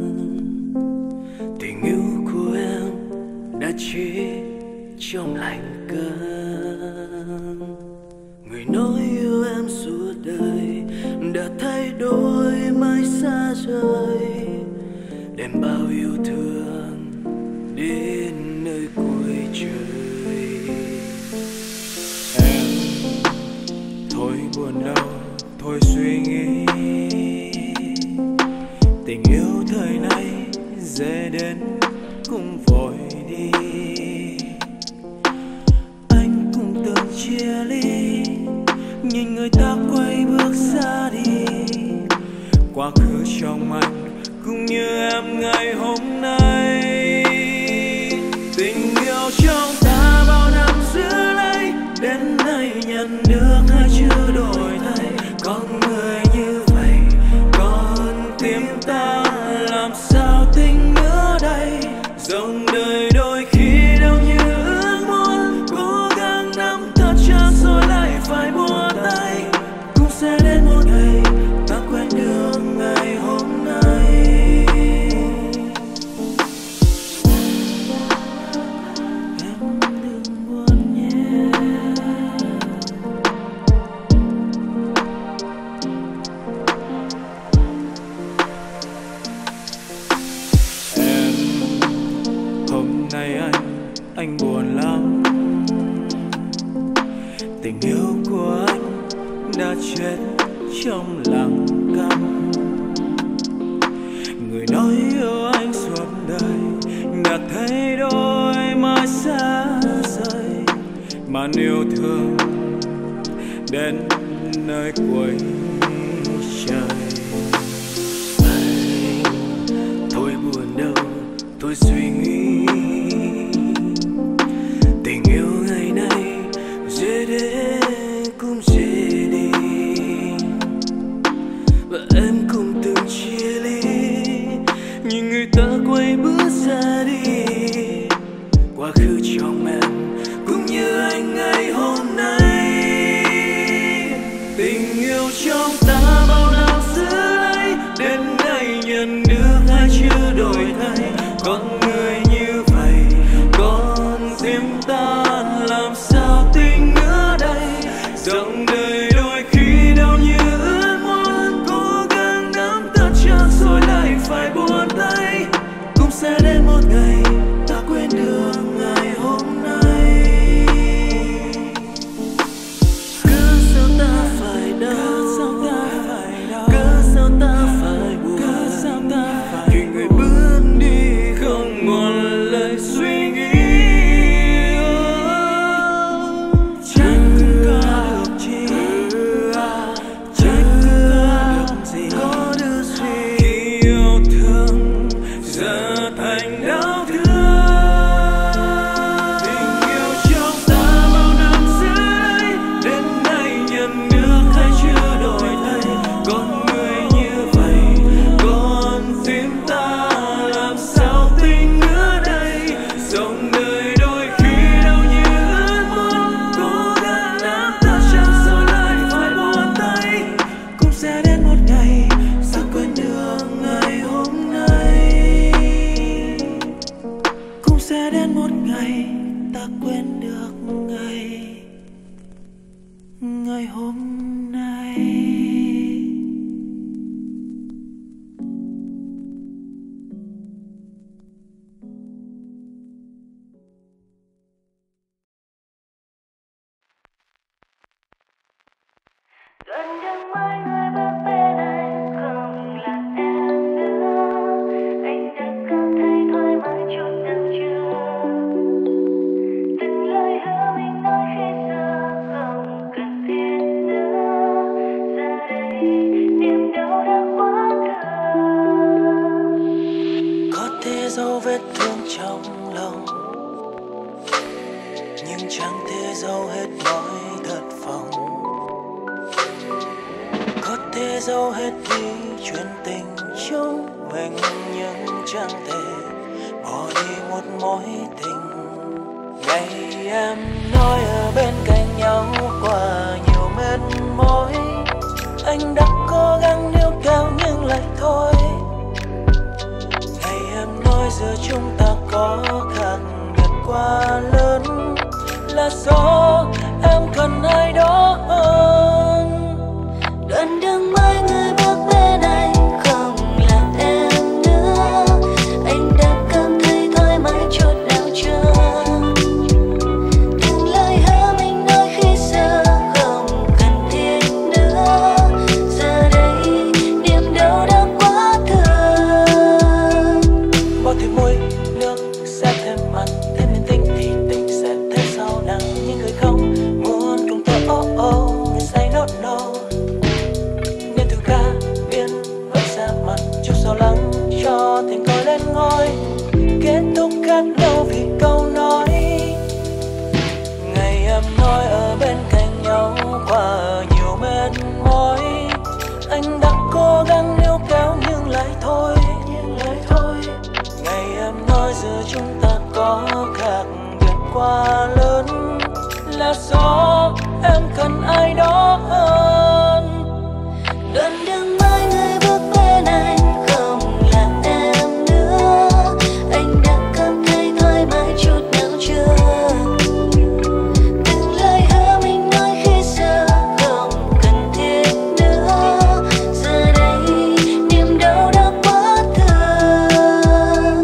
tình yêu của em đã chết trong lạnh cơn. Người nói yêu em suốt đời đã thay đổi mãi xa rời, đem bao yêu thương đến nơi cuối trời. Em thôi buồn đau, thôi suy nghĩ, tình yêu thời nay dễ đến cũng vội đi. Anh cũng từng chia ly, nhìn người ta quay bước xa đi. Quá khứ trong anh cũng như em ngày hôm nay. Tình yêu trong ta bao năm giữ lấy, đến nay nhận được hai chữ đổi thay. Con người như vậy, con tim ta làm sao tình nữa đây. Dòng đời đôi khi đâu như ước muốn, cố gắng nắm thật chặt rồi lại phải buông tay. Cũng sẽ đến một ngày ta quên được ngày hôm nay. Em đừng buồn nhé. Em hôm nay anh anh buồn lắm, tình yêu của anh đã chết trong lặng câm. Người nói yêu anh suốt đời đã thay đổi mãi xa rời, màn yêu thương đến nơi cuối trời. Anh thôi buồn đâu, thôi suy nghĩ, tình yêu ngày nay dễ đến cũng dễ đi. Và em cũng từng chia ly, nhưng người ta quay bước ra đi. Quá khứ trong em cũng ngày hôm nay. Gần đường mai người bước bên anh không là em nữa, anh đã cảm thấy thoải mái chút nào chưa? Từng lời hứa mình nói khi xưa không cần thiết nữa, giờ đây niềm đau đã quá thừa. Có thể dấu vết thương trong lòng, nhưng chẳng thể dấu hết mọi thất vọng. Có thể dấu hết đi chuyện tình trong mình, nhưng chẳng thể bỏ đi một mối tình. Ngày em nói ở bên cạnh nhau qua nhiều mệt mỏi, anh đã cố gắng níu kéo nhưng lại thôi. Ngày em nói giữa chúng ta có khác biệt quá lớn, là do em cần ai đó hơn. Đoạn đường mai người bước bên anh không là em nữa, anh đã cảm thấy thoải mái chút nào chưa? Từng lời hứa mình nói khi xưa không cần thiết nữa, giờ đây niềm đau đã quá thừa. Bao thêm môi nước sẽ thêm mặn, thêm nhân tình thì tình sẽ thêm sâu nặng. Những người không muốn cùng tôi oh oh, người say no no, nên thử ca biến vẫn ra mặt chút sâu lắng cho tình coi lên ngôi. Kết thúc khác đâu vì câu nói. Ngày em nói ở bên cạnh nhau qua nhiều mệt mỏi, anh đã cố gắng níu kéo nhưng lại thôi, nhưng lại thôi. Ngày em nói giữa chúng ta có khác biệt quá lớn, là do em cần ai đó hơn. Đoạn đường mai người bước bên anh không là em nữa, anh đã cảm thấy thoải mái chút nào chưa? Từng lời hứa mình nói khi xưa không cần thiết nữa, giờ đây niềm đau đã quá thừa.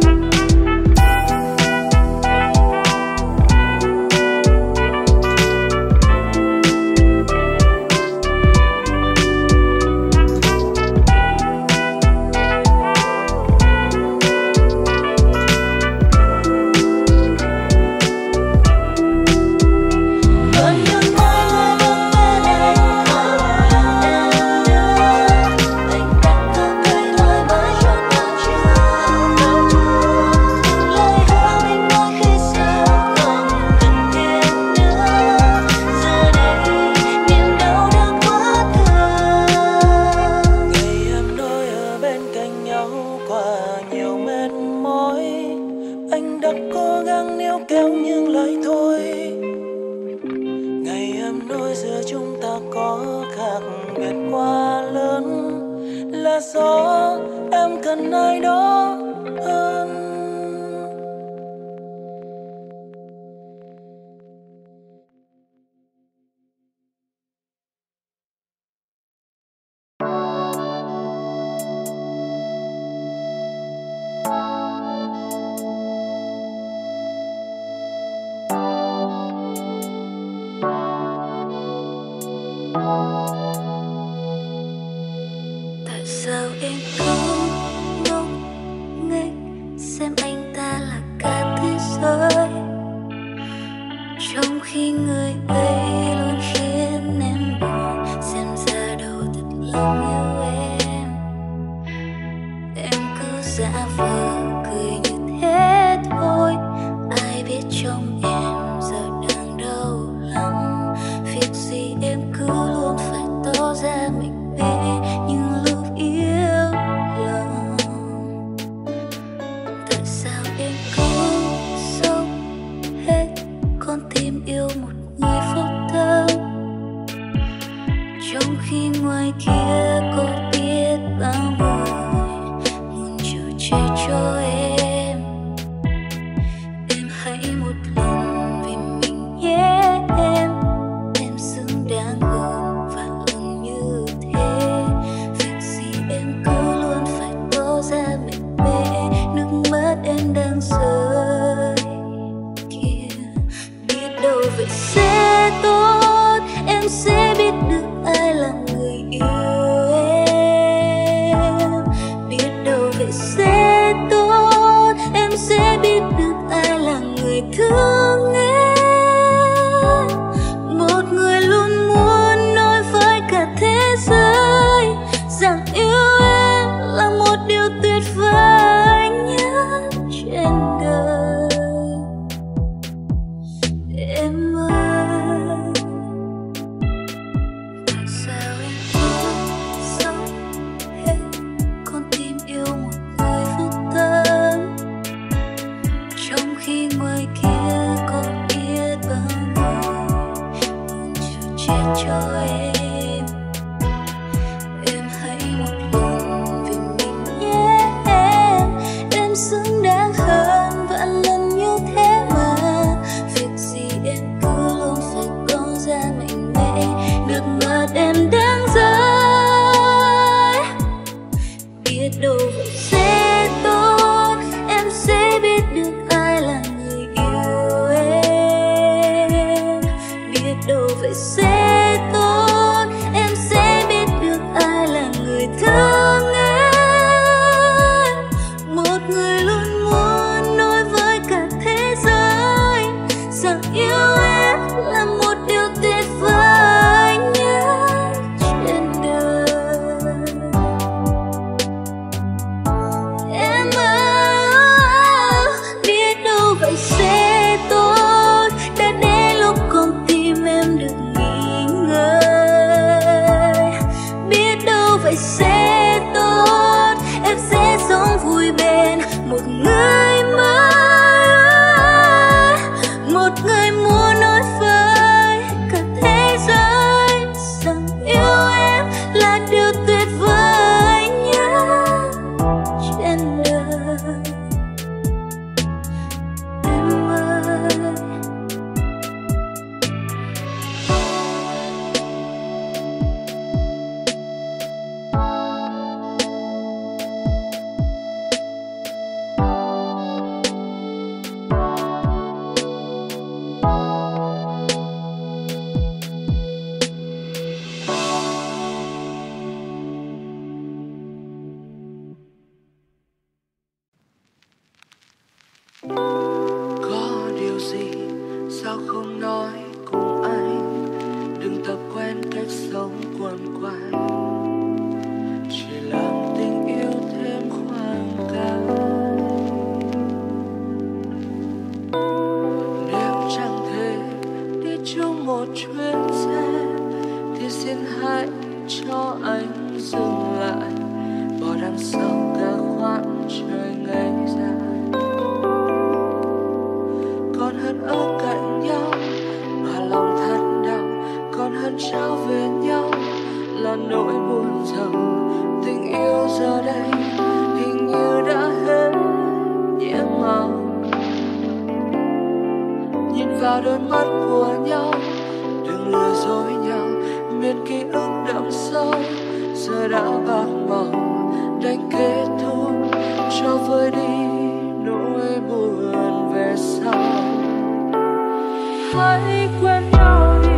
Đoạn đường mai người bước bên anh không là em nữa, anh đã cảm thấy thoải mái chút nào chưa? Từng lời hứa mình nói khi xưa không cần thiết nữa, giờ đây niềm đau đã quá thừa. Ngày em nói ở bên cạnh nhau qua nhiều mệt mỏi, anh đã cố gắng níu kéo nhưng lại thôi. Ngày em nói giữa chúng ta có khác biệt quá lớn, là do em cần ai đó hơn. Tại sao em cứ ngốc nghếch xem anh ta là cả thế giới, trong khi người ấy luôn khiến em buồn? Xem ra đâu thật lòng yêu em, em cứ giả vờ cười như thế thôi. Ai biết trong em giờ đang đau lòng, việc gì em cứ luôn phải tỏ ra mình mê những lúc yêu lòng. Tại sao em cứ sống hết con tim yêu một người vô tâm, trong khi ngoài kia có biết bao người muốn chờ che cho em. Em hãy một lần rằng yêu em là một điều tuyệt vời nhất trên đời. Em ơi, tại sao em cứ sống hết con tim yêu một người vô tâm, trong khi ngoài kia có biết bao người muốn chờ chết cho em. Em hãy một lần vì mình nhé em, em xứng đáng hơn vạn lần như thế mà. Việc gì em cứ luôn phải có ra mạnh mẽ, nước mắt em đang rơi. Biết đâu vậy sẽ tốt, em sẽ biết được ai là người yêu em. Biết đâu vậy sẽ tốt, em sẽ biết được ai là người thương em. Một người luôn muốn nói với cả thế giới rằng yêu em là một điều tuyệt vời nhất trên đời. Em ơi, biết đâu vậy sẽ tốt, đã đến lúc con tim em được nghỉ ngơi. Biết đâu vậy sẽ tốt, em sẽ sống vui bên một người mới, một người muốn nói với cả thế giới rằng yêu em là điều tuyệt vời nhất trên đời. Em ơi, có điều gì sao không nói cùng anh, đừng tập quen cách sống quằn quại, chỉ làm tình yêu thêm khoảng cách. Nếu chẳng thể đi chung một chuyến xe thì xin hãy cho anh dừng lại, bỏ đằng sau cả khoảng trời ngày dài. Còn hơn ở cạnh nhau mà lòng thật đau, còn hơn trao về nhau là nỗi buồn giàu. Tình yêu giờ đây hình như đã hết nhiễm màu. Nhìn vào đôi mắt của nhau, đừng lừa dối nhau, miền ký ức đậm sâu giờ đã bạc màu. Đành kết thúc cho vơi đi nỗi buồn về sau. Hãy quên nhau đi,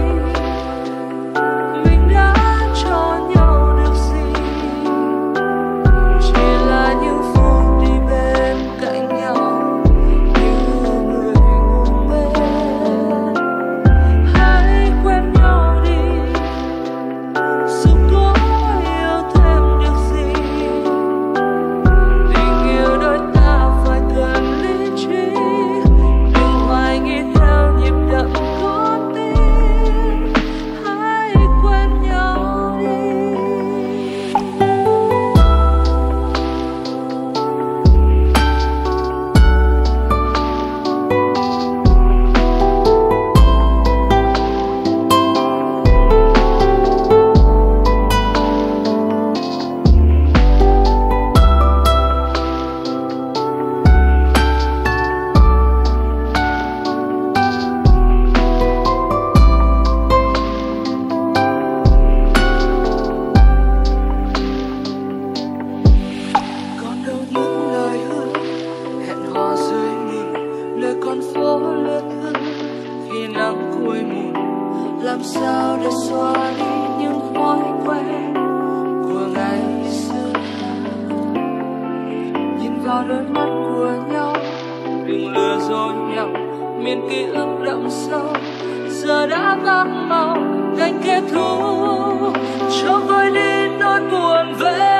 mình đã cho nhau được gì, chỉ là những phút đi bên cạnh nhau như người ngủ mê. Hãy quên nhau đi, dù có yêu thêm được gì, tình yêu đôi ta phải cần lý trí, đừng hoài nghi theo nhịp đập con tim. Hãy quên nhau đi. Còn đâu những lời hứa hẹn hò dưới mưa, nơi con phố lướt hương khi nắng cuối mùa. Làm sao để xóa đi những thói quen của ngày xưa. Nhìn vào đôi mắt của nhau, đừng lừa dối nhau, miền ký ức đậm sâu giờ đã bạc màu. Cánh kết thúc cho vơi đi nỗi buồn về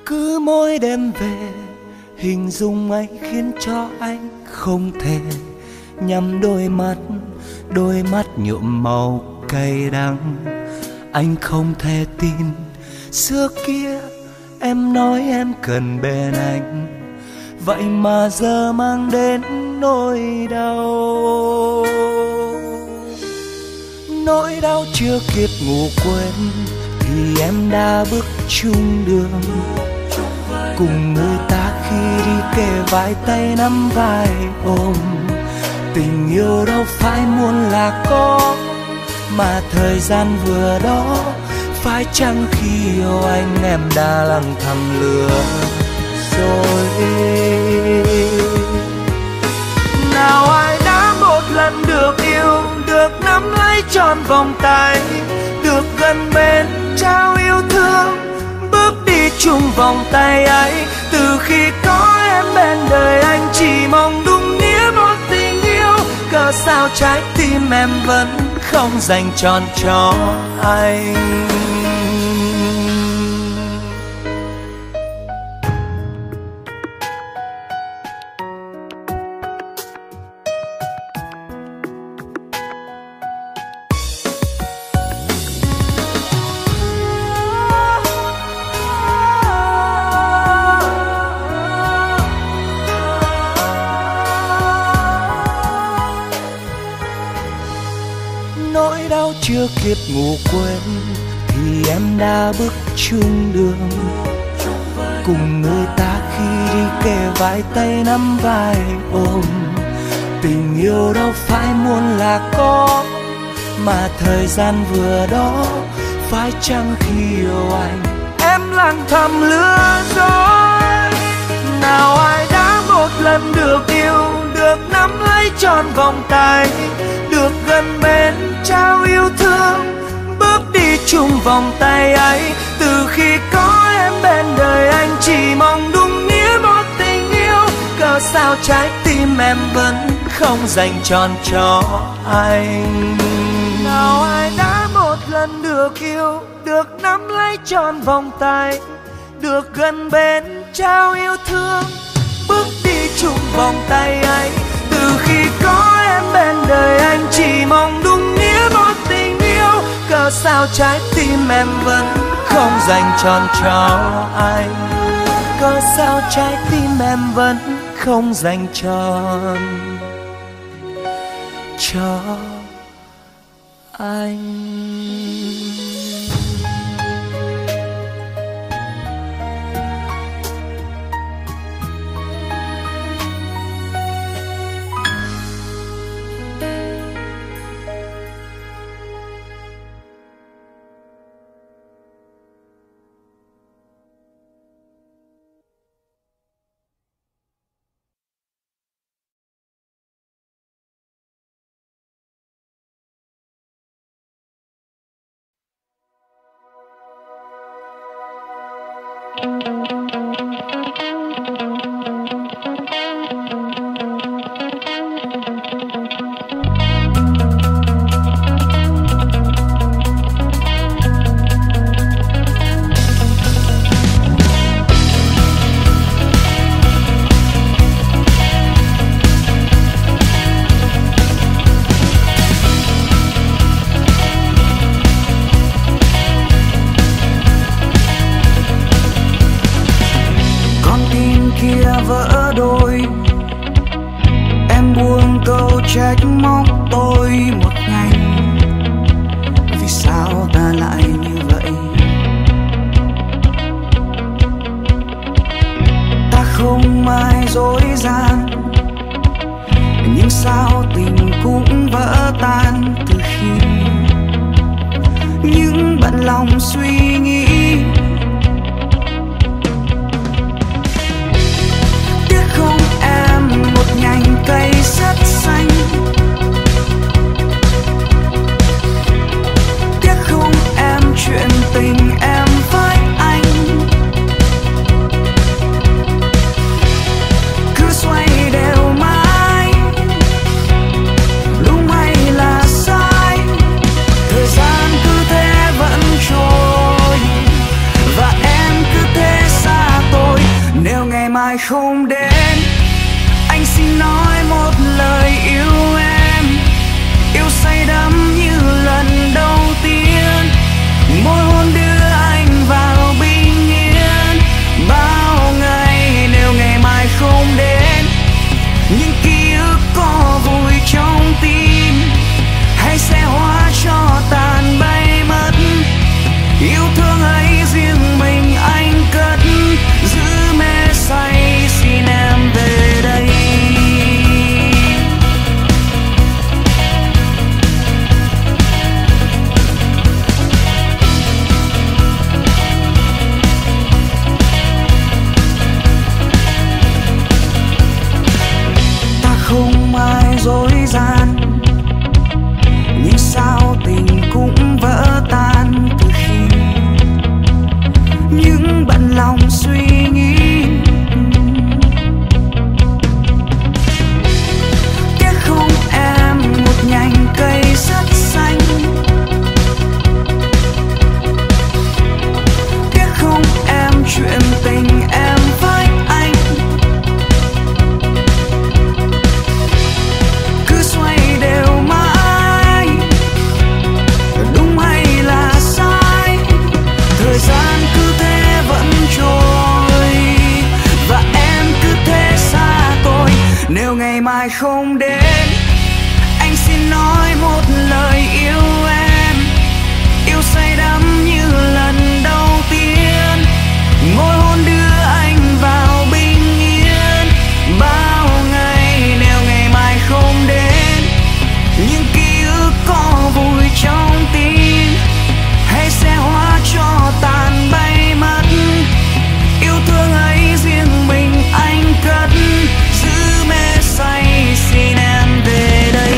Cứ mỗi đêm về, hình dung ấy khiến cho anh không thể nhắm đôi mắt, đôi mắt nhuộm màu cay đắng. Anh không thể tin xưa kia em nói em cần bên anh, vậy mà giờ mang đến nỗi đau. Nỗi đau chưa kịp ngủ quên thì em đã bước chung đường cùng người ta khi đi kề vai tay nắm vai ôm. Tình yêu đâu phải muốn là có, mà thời gian vừa đó phải chăng khi yêu anh em đã lặng thầm lừa rồi. Nào ai đã một lần được yêu, được nắm lấy trọn vòng tay, được gần bên trao yêu thương, bước đi chung vòng tay ấy. Từ khi có em bên đời anh chỉ mong đúng nghĩa một tình yêu, cớ sao trái tim em vẫn không dành trọn cho anh. Nỗi đau chưa kịp ngủ quên thì em đã bước chung đường cùng người ta khi đi kề vai tay nắm vai ôm. Tình yêu đâu phải muốn là có, mà thời gian vừa đó phải chăng khi yêu anh em lặng thầm lừa dối. Nào ai đã một lần được yêu, được nắm lấy trọn vòng tay, được gần bên trao yêu thương, bước đi chung vòng tay ấy. Từ khi có em bên đời anh chỉ mong đúng nghĩa một tình yêu, cớ sao trái tim em vẫn không dành trọn cho anh. Nào ai đã một lần được yêu, được nắm lấy trọn vòng tay, được gần bên trao yêu thương, bước đi chung vòng tay ấy. Từ khi có em bên đời anh chỉ mong đúng nghĩa một tình yêu, cớ sao trái tim em vẫn không dành trọn cho anh, cớ sao trái tim em vẫn không dành trọn cho anh. Vỡ đôi em buông câu trách móc tôi một ngày, vì sao ta lại như vậy. Ta không ai dối gian, nhưng sao tình cũng vỡ tan từ khi những bận lòng suy nghĩ. Không em một nhành cây rất xanh, tiếc không em chuyện tình em với anh. Cứ xoay đều mãi, đúng hay là sai, thời gian cứ thế vẫn trôi và em cứ thế xa mai không đến. Anh xin nói một lời yêu em, yêu say đắm như lần đầu tiên. Môi hôn đưa anh vào bình yên. Bao ngày nếu ngày mai không đến, những ký ức có vui trong tim hay sẽ hóa cho tàn bay mất. Yêu thương ấy riêng mình anh cất, giữ mê say xin em về đây. Ta không ai dối gian, nhưng sao tình cũng vỡ tan từ khi những bận lòng suy nghĩ. Tiếc không em một nhành cây rất xanh, tiếc không em chuyện tình em với anh. Cứ xoay đều mãi, đúng hay là sai, thời gian cứ thế vẫn trôi và em cứ thế xa tôi. Nếu ngày mai không đến, anh xin nói một lời yêu em, yêu say đắm như lần đầu tiên. Môi hôn đưa anh vào bình yên. Bao ngày nếu ngày mai không đến, những ký ức có vui trong tim hay sẽ hóa cho tàn bay mất. Yêu thương ấy riêng mình anh cất, giữ mê say xin em về đây.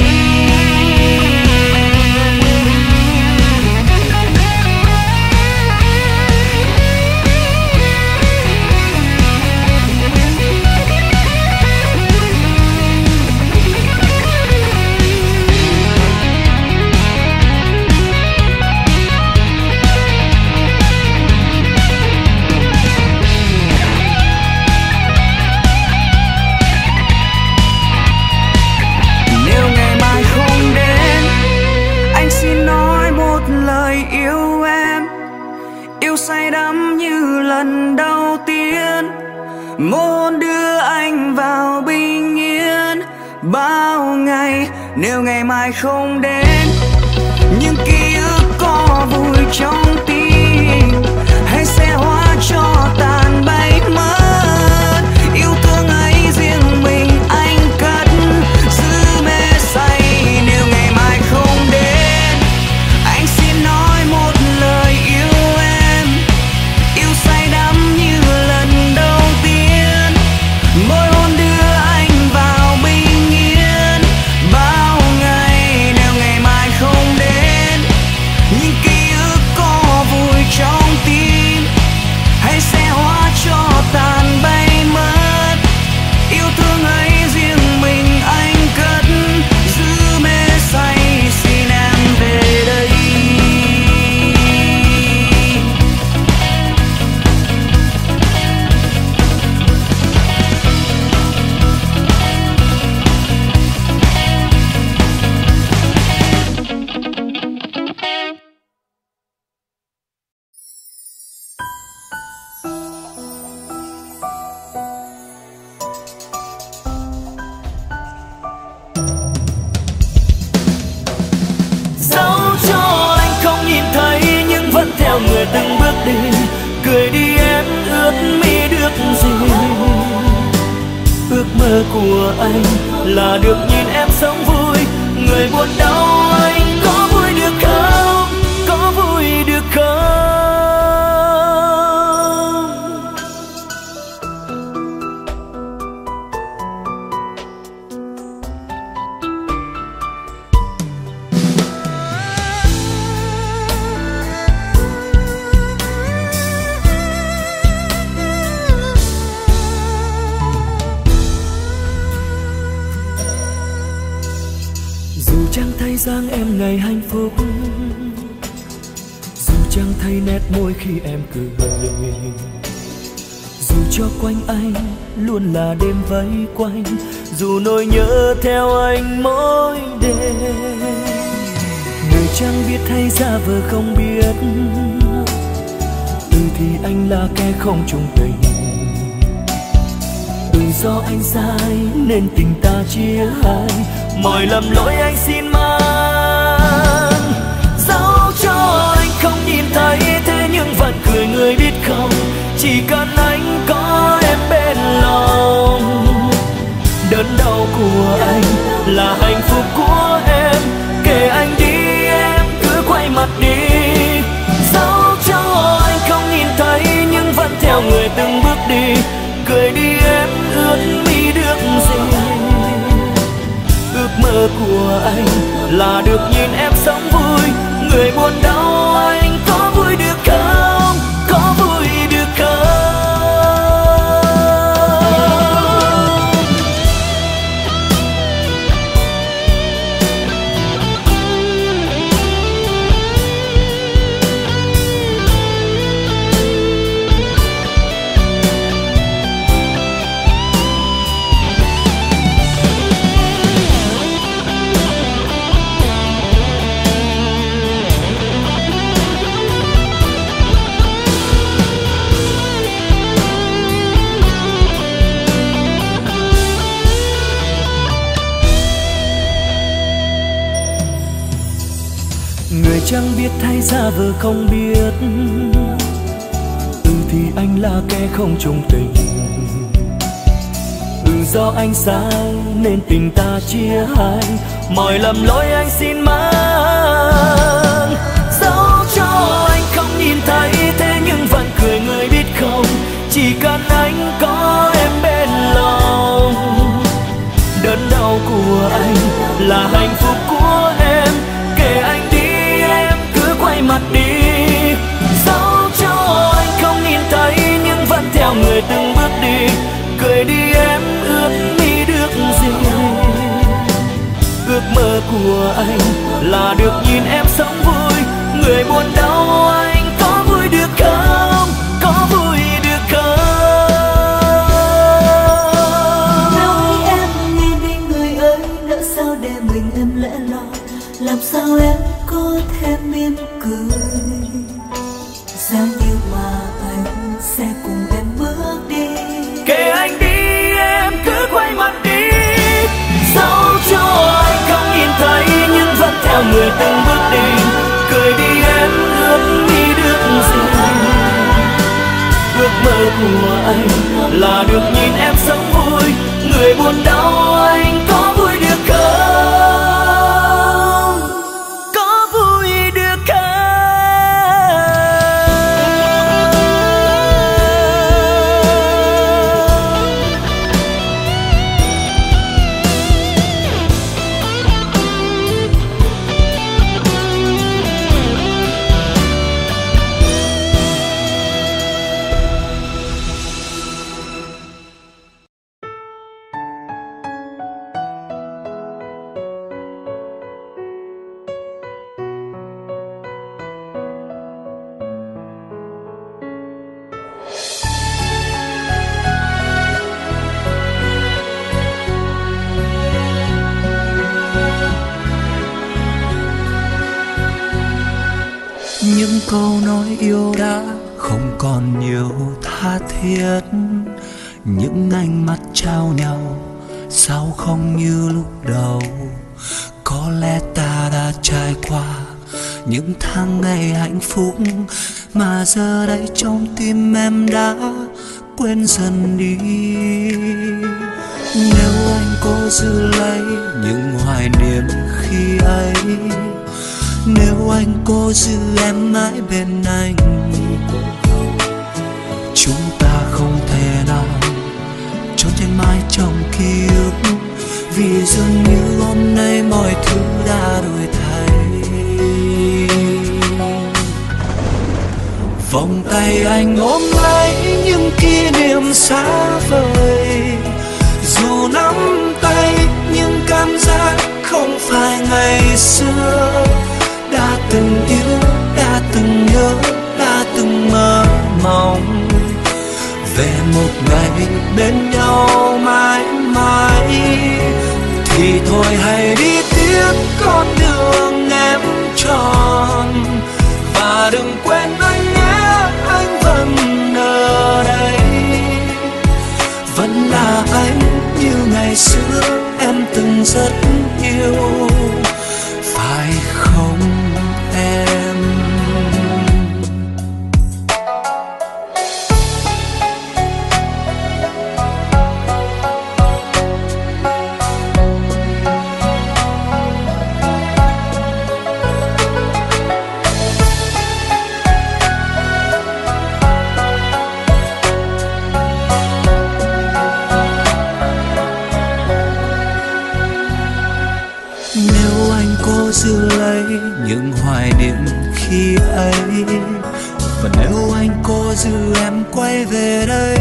Nếu ngày mai không đến, anh xin nói một lời yêu em, yêu say đắm như lần đầu tiên. Môi hôn đưa anh vào bình yên. Bao ngày nếu ngày mai không đến, những ký ức có vui trong tim hay sẽ hóa cho tàn bay mất. Yêu thương ấy riêng mình anh cất, giữ mê say nếu ngày mai không đến. Anh xin nói một lời yêu em, yêu say đắm như lần đầu tiên. Môi hôn đưa anh vào bình yên. Bao ngày nếu ngày mai không đến, những ký ức có vui trong tim hay sẽ hóa cho tàn bay mất. Yêu thương ấy riêng mình anh cất, giữ mê say xin em về đây. Dẫu cho anh không nhìn thấy nhưng vẫn theo người từng bước đi. Cười đi em ước mi được gì? Ước mơ của anh là được nhìn em sống vui. Người buồn đau anh có vui được không? Có vui được không? Chẳng thấy dáng em ngày hạnh phúc, dù chẳng thấy nét môi khi em cười, dù Dù cho quanh anh luôn là đêm vây quanh, dù nỗi nhớ theo anh mỗi đêm. Người chẳng biết hay giả vờ không biết, ừ thì anh là kẻ không chung tình. Ừ do anh sai nên tình ta chia hai, mọi lầm lỗi anh xin mang. Dẫu cho anh không nhìn thấy thế nhưng vẫn cười người biết không, chỉ cần anh có em bên lòng. Đớn đau của anh là hạnh phúc của em, kể anh đi em cứ quay mặt đi. Dẫu cho anh không nhìn thấy nhưng vẫn theo người từng bước đi, cười đi em ước mi được gì. Ước mơ của anh là được nhìn em sống vui, người buồn đau anh có vui được không, có vui được không. Người chẳng biết hay giả vờ không biết, ừ thì anh là kẻ không chung tình. Ừ do anh sai nên tình ta chia hai, mọi lầm lỗi anh xin mang. Dẫu cho anh không nhìn thấy thế nhưng vẫn cười người biết không, chỉ cần anh có em bên lòng. Đớn đau của anh là hạnh phúc của em, kể anh đi em cứ quay mặt đi. Dẫu cho anh không nhìn thấy nhưng vẫn theo người từng bước đi, cười đi em ước mi được gì. Ước mơ của anh là được nhìn em sống vui, người buồn đau anh có vui được không, có vui được không. Nói em nghe đi người ơi, lỡ sao để mình em lẽ loi, làm sao em có thể mỉm cười. Dám yêu mà anh sẽ cùng em bước đi, kể anh đi em cứ quay mặt đi. Dẫu cho anh không nhìn thấy nhưng vẫn theo người từng bước đi, cười đi em ước mi được gì. Ước mơ của anh là được nhìn em sống vui, người buồn đau anh có vui được không, có vui được không. Những câu nói yêu đã không còn nhiều tha thiết, những ánh mắt trao nhau sao không như lúc đầu. Có lẽ ta đã trải qua những tháng ngày hạnh phúc, mà giờ đây trong tim em đã quên dần đi. Nếu anh cố giữ lấy những hoài niệm khi ấy, nếu anh cố giữ em mãi bên anh, chúng ta không thể nào trốn tránh mãi trong ký ức, vì dường như hôm nay mọi thứ đã đổi thay. Vòng tay anh ôm lấy những kỷ niệm xa vời, dù nắm tay nhưng cảm giác không phải ngày xưa. Đã từng yêu, đã từng nhớ, đã từng mơ mộng về một hãy đi tiếp con đường em chọn, và đừng quên anh nhé, anh vẫn ở đây, vẫn là anh như ngày xưa em từng rất yêu, phải không em? Giữ lấy những hoài niệm khi ấy, và nếu anh có giữ em quay về đây,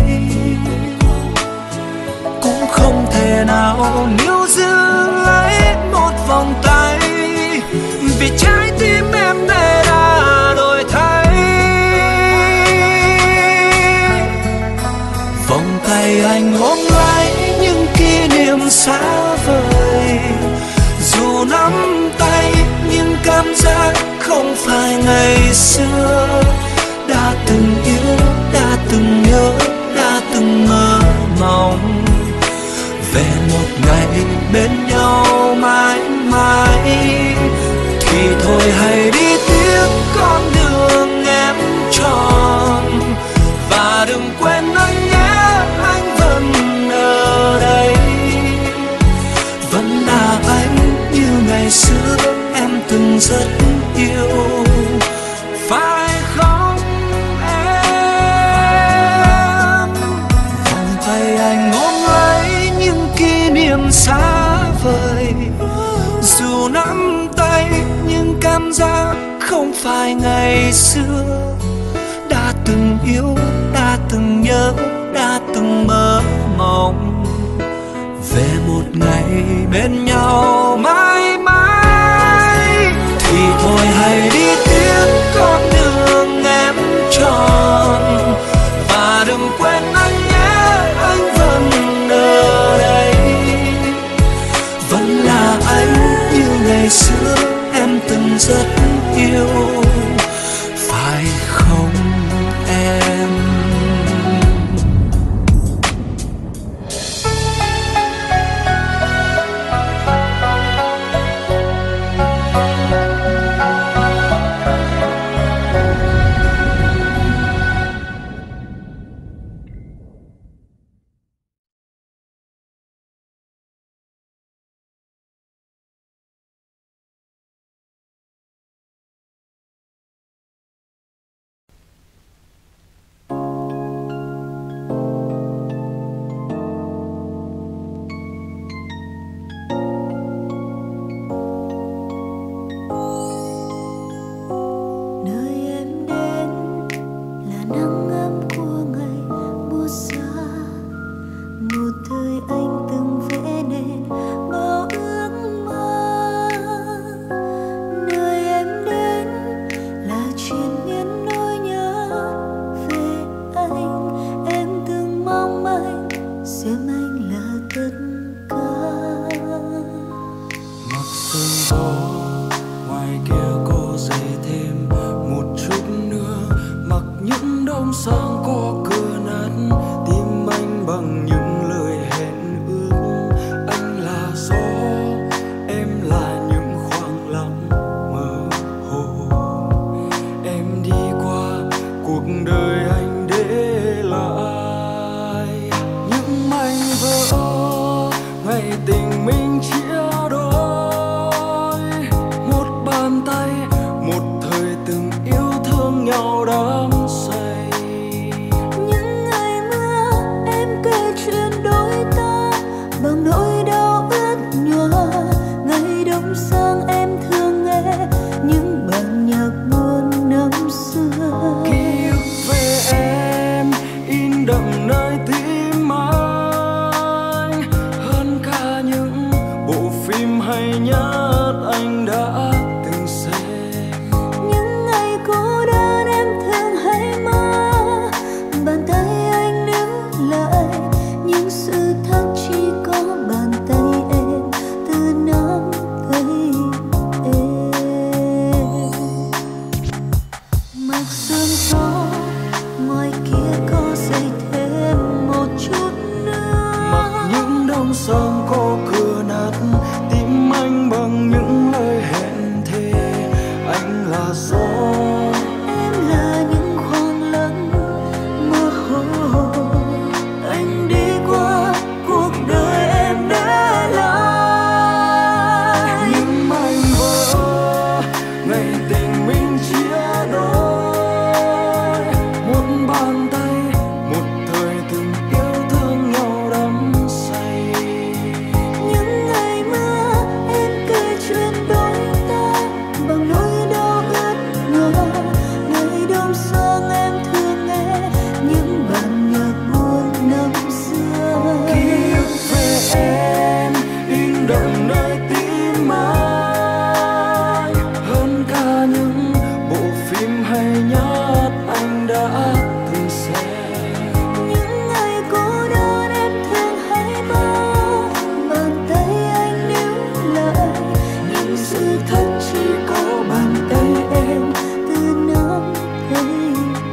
cũng không thể nào níu giữ lấy một vòng tay, vì trái tim em đây đã đổi thay. Vòng tay anh ôm lấy những kỷ niệm xa vời, dù nắm tay nhưng cảm giác không phải ngày xưa. Đã từng yêu, đã từng nhớ, đã từng mơ mộng về một ngày bên nhau mãi mãi. Thì thôi hãy đi tiếp con đường em chọn, và đừng quên anh nhé, anh vẫn ở đây, vẫn là anh như ngày xưa em từng rất yêu, phải không em? Vòng tay anh ôm lấy những kỷ niệm xa vời, dù nắm tay nhưng cảm giác không phải ngày xưa. Đã từng yêu, đã từng nhớ, đã từng mơ mộng về một ngày bên nhau mãi mãi. Thì thôi hãy đi tiếp con đường em chọn, và đừng quên anh nhé, anh vẫn ở đây, vẫn là anh như ngày xưa em từng rất yêu, phải không em? Những ngày cô đơn em thường hay sương gió, ngoài kia có dậy thêm một chút nữa. Mặc những đông sông có cửa nát, tim anh bằng những lời hẹn thề. Anh là gió, Em là những khoảng lặng mơ hồ. Anh đi qua cuộc đời em để lại những mảnh vỡ ngày tình mình chia đôi. Một bàn tay, một thời từng yêu thương nhau đắm say. những ngày mưa em kể chuyện đôi ta bằng nỗi đau ngất ngơ. Ngày đông sang em thường nghe những bản nhạc buồn năm xưa. Ký ức về em in đậm nơi tim anh, hơn cả những bộ phim hay nhất anh đã từng xem. Những ngày cô đơn em thường hay mơ, bàn tay anh níu lại. Nhưng sự thật chỉ có bàn tay em từ nắm tay em.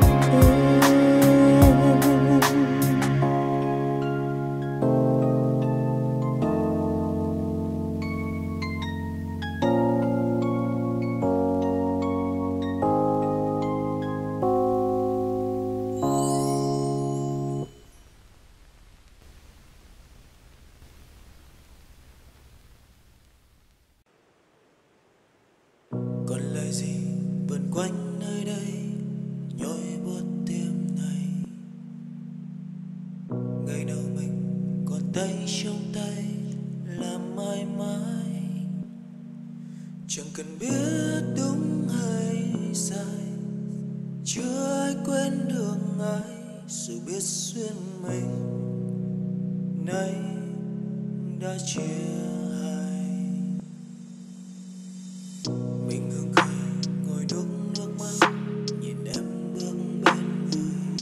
Còn lời gì vần quanh nơi đây nhói buốt tim này. Ngày nào mình còn tay trong tay là mãi mãi. Chẳng cần biết đúng hay sai, chưa ai quên được ai. Dù biết duyên mình nay đã chia hai. Mình ngừng cười ngồi nuốt nước mắt, nhìn em bước bên người.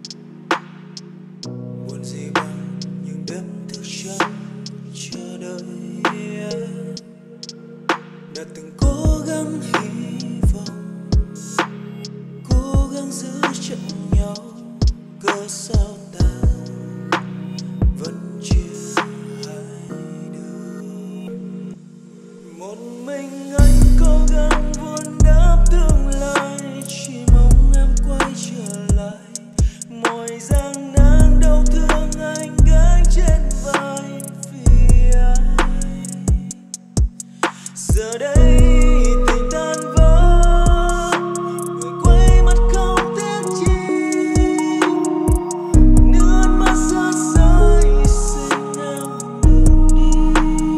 Buồn gì bằng những đêm thức trắng chờ đợi em. Đã từng cố gắng hy vọng, cố gắng giữ chặt nhau. Cớ sao ta vẫn chia hai đường. Một mình anh cố gắng vun đắp tương lai, chỉ mong em quay trở lại. Mọi gian nan đau thương anh gánh trên vai vì ai. Giờ đây tình tan vỡ, người quay mặt không tiếc chi. Nước mắt rơi rơi xin em đừng đi.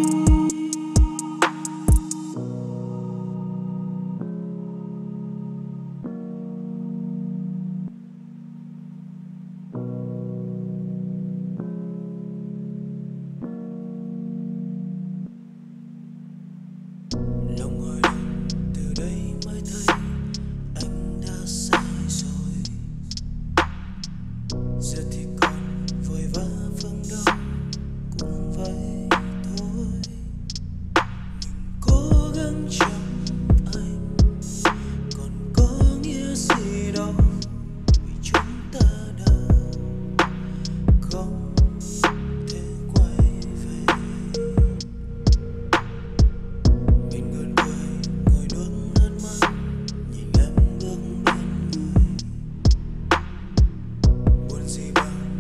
Lòng ngồi lòng từ đây mới thấy anh đã sai rồi. Giờ thì còn vội vã phương đông cũng vậy thôi. Nhưng cố gắng trong anh còn có nghĩa gì đâu, vì chúng ta đã không thể quay về. Mình ngẩn cười ngồi nuốt nước mắt, nhìn em bước bên người. Buồn gì bằng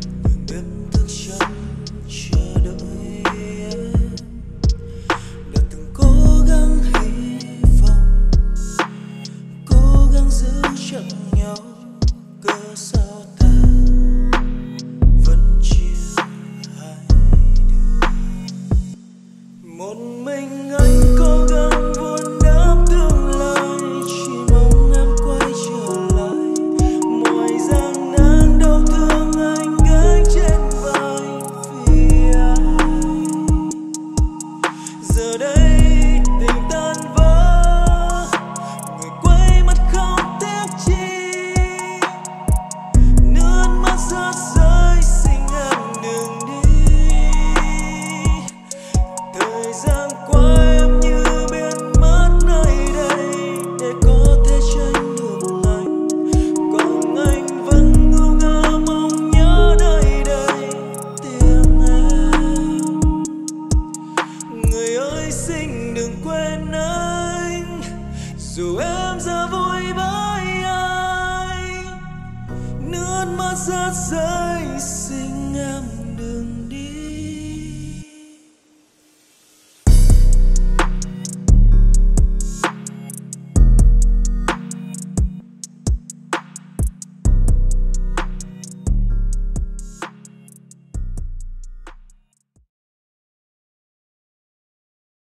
cơn mưa rơi rơi xinh em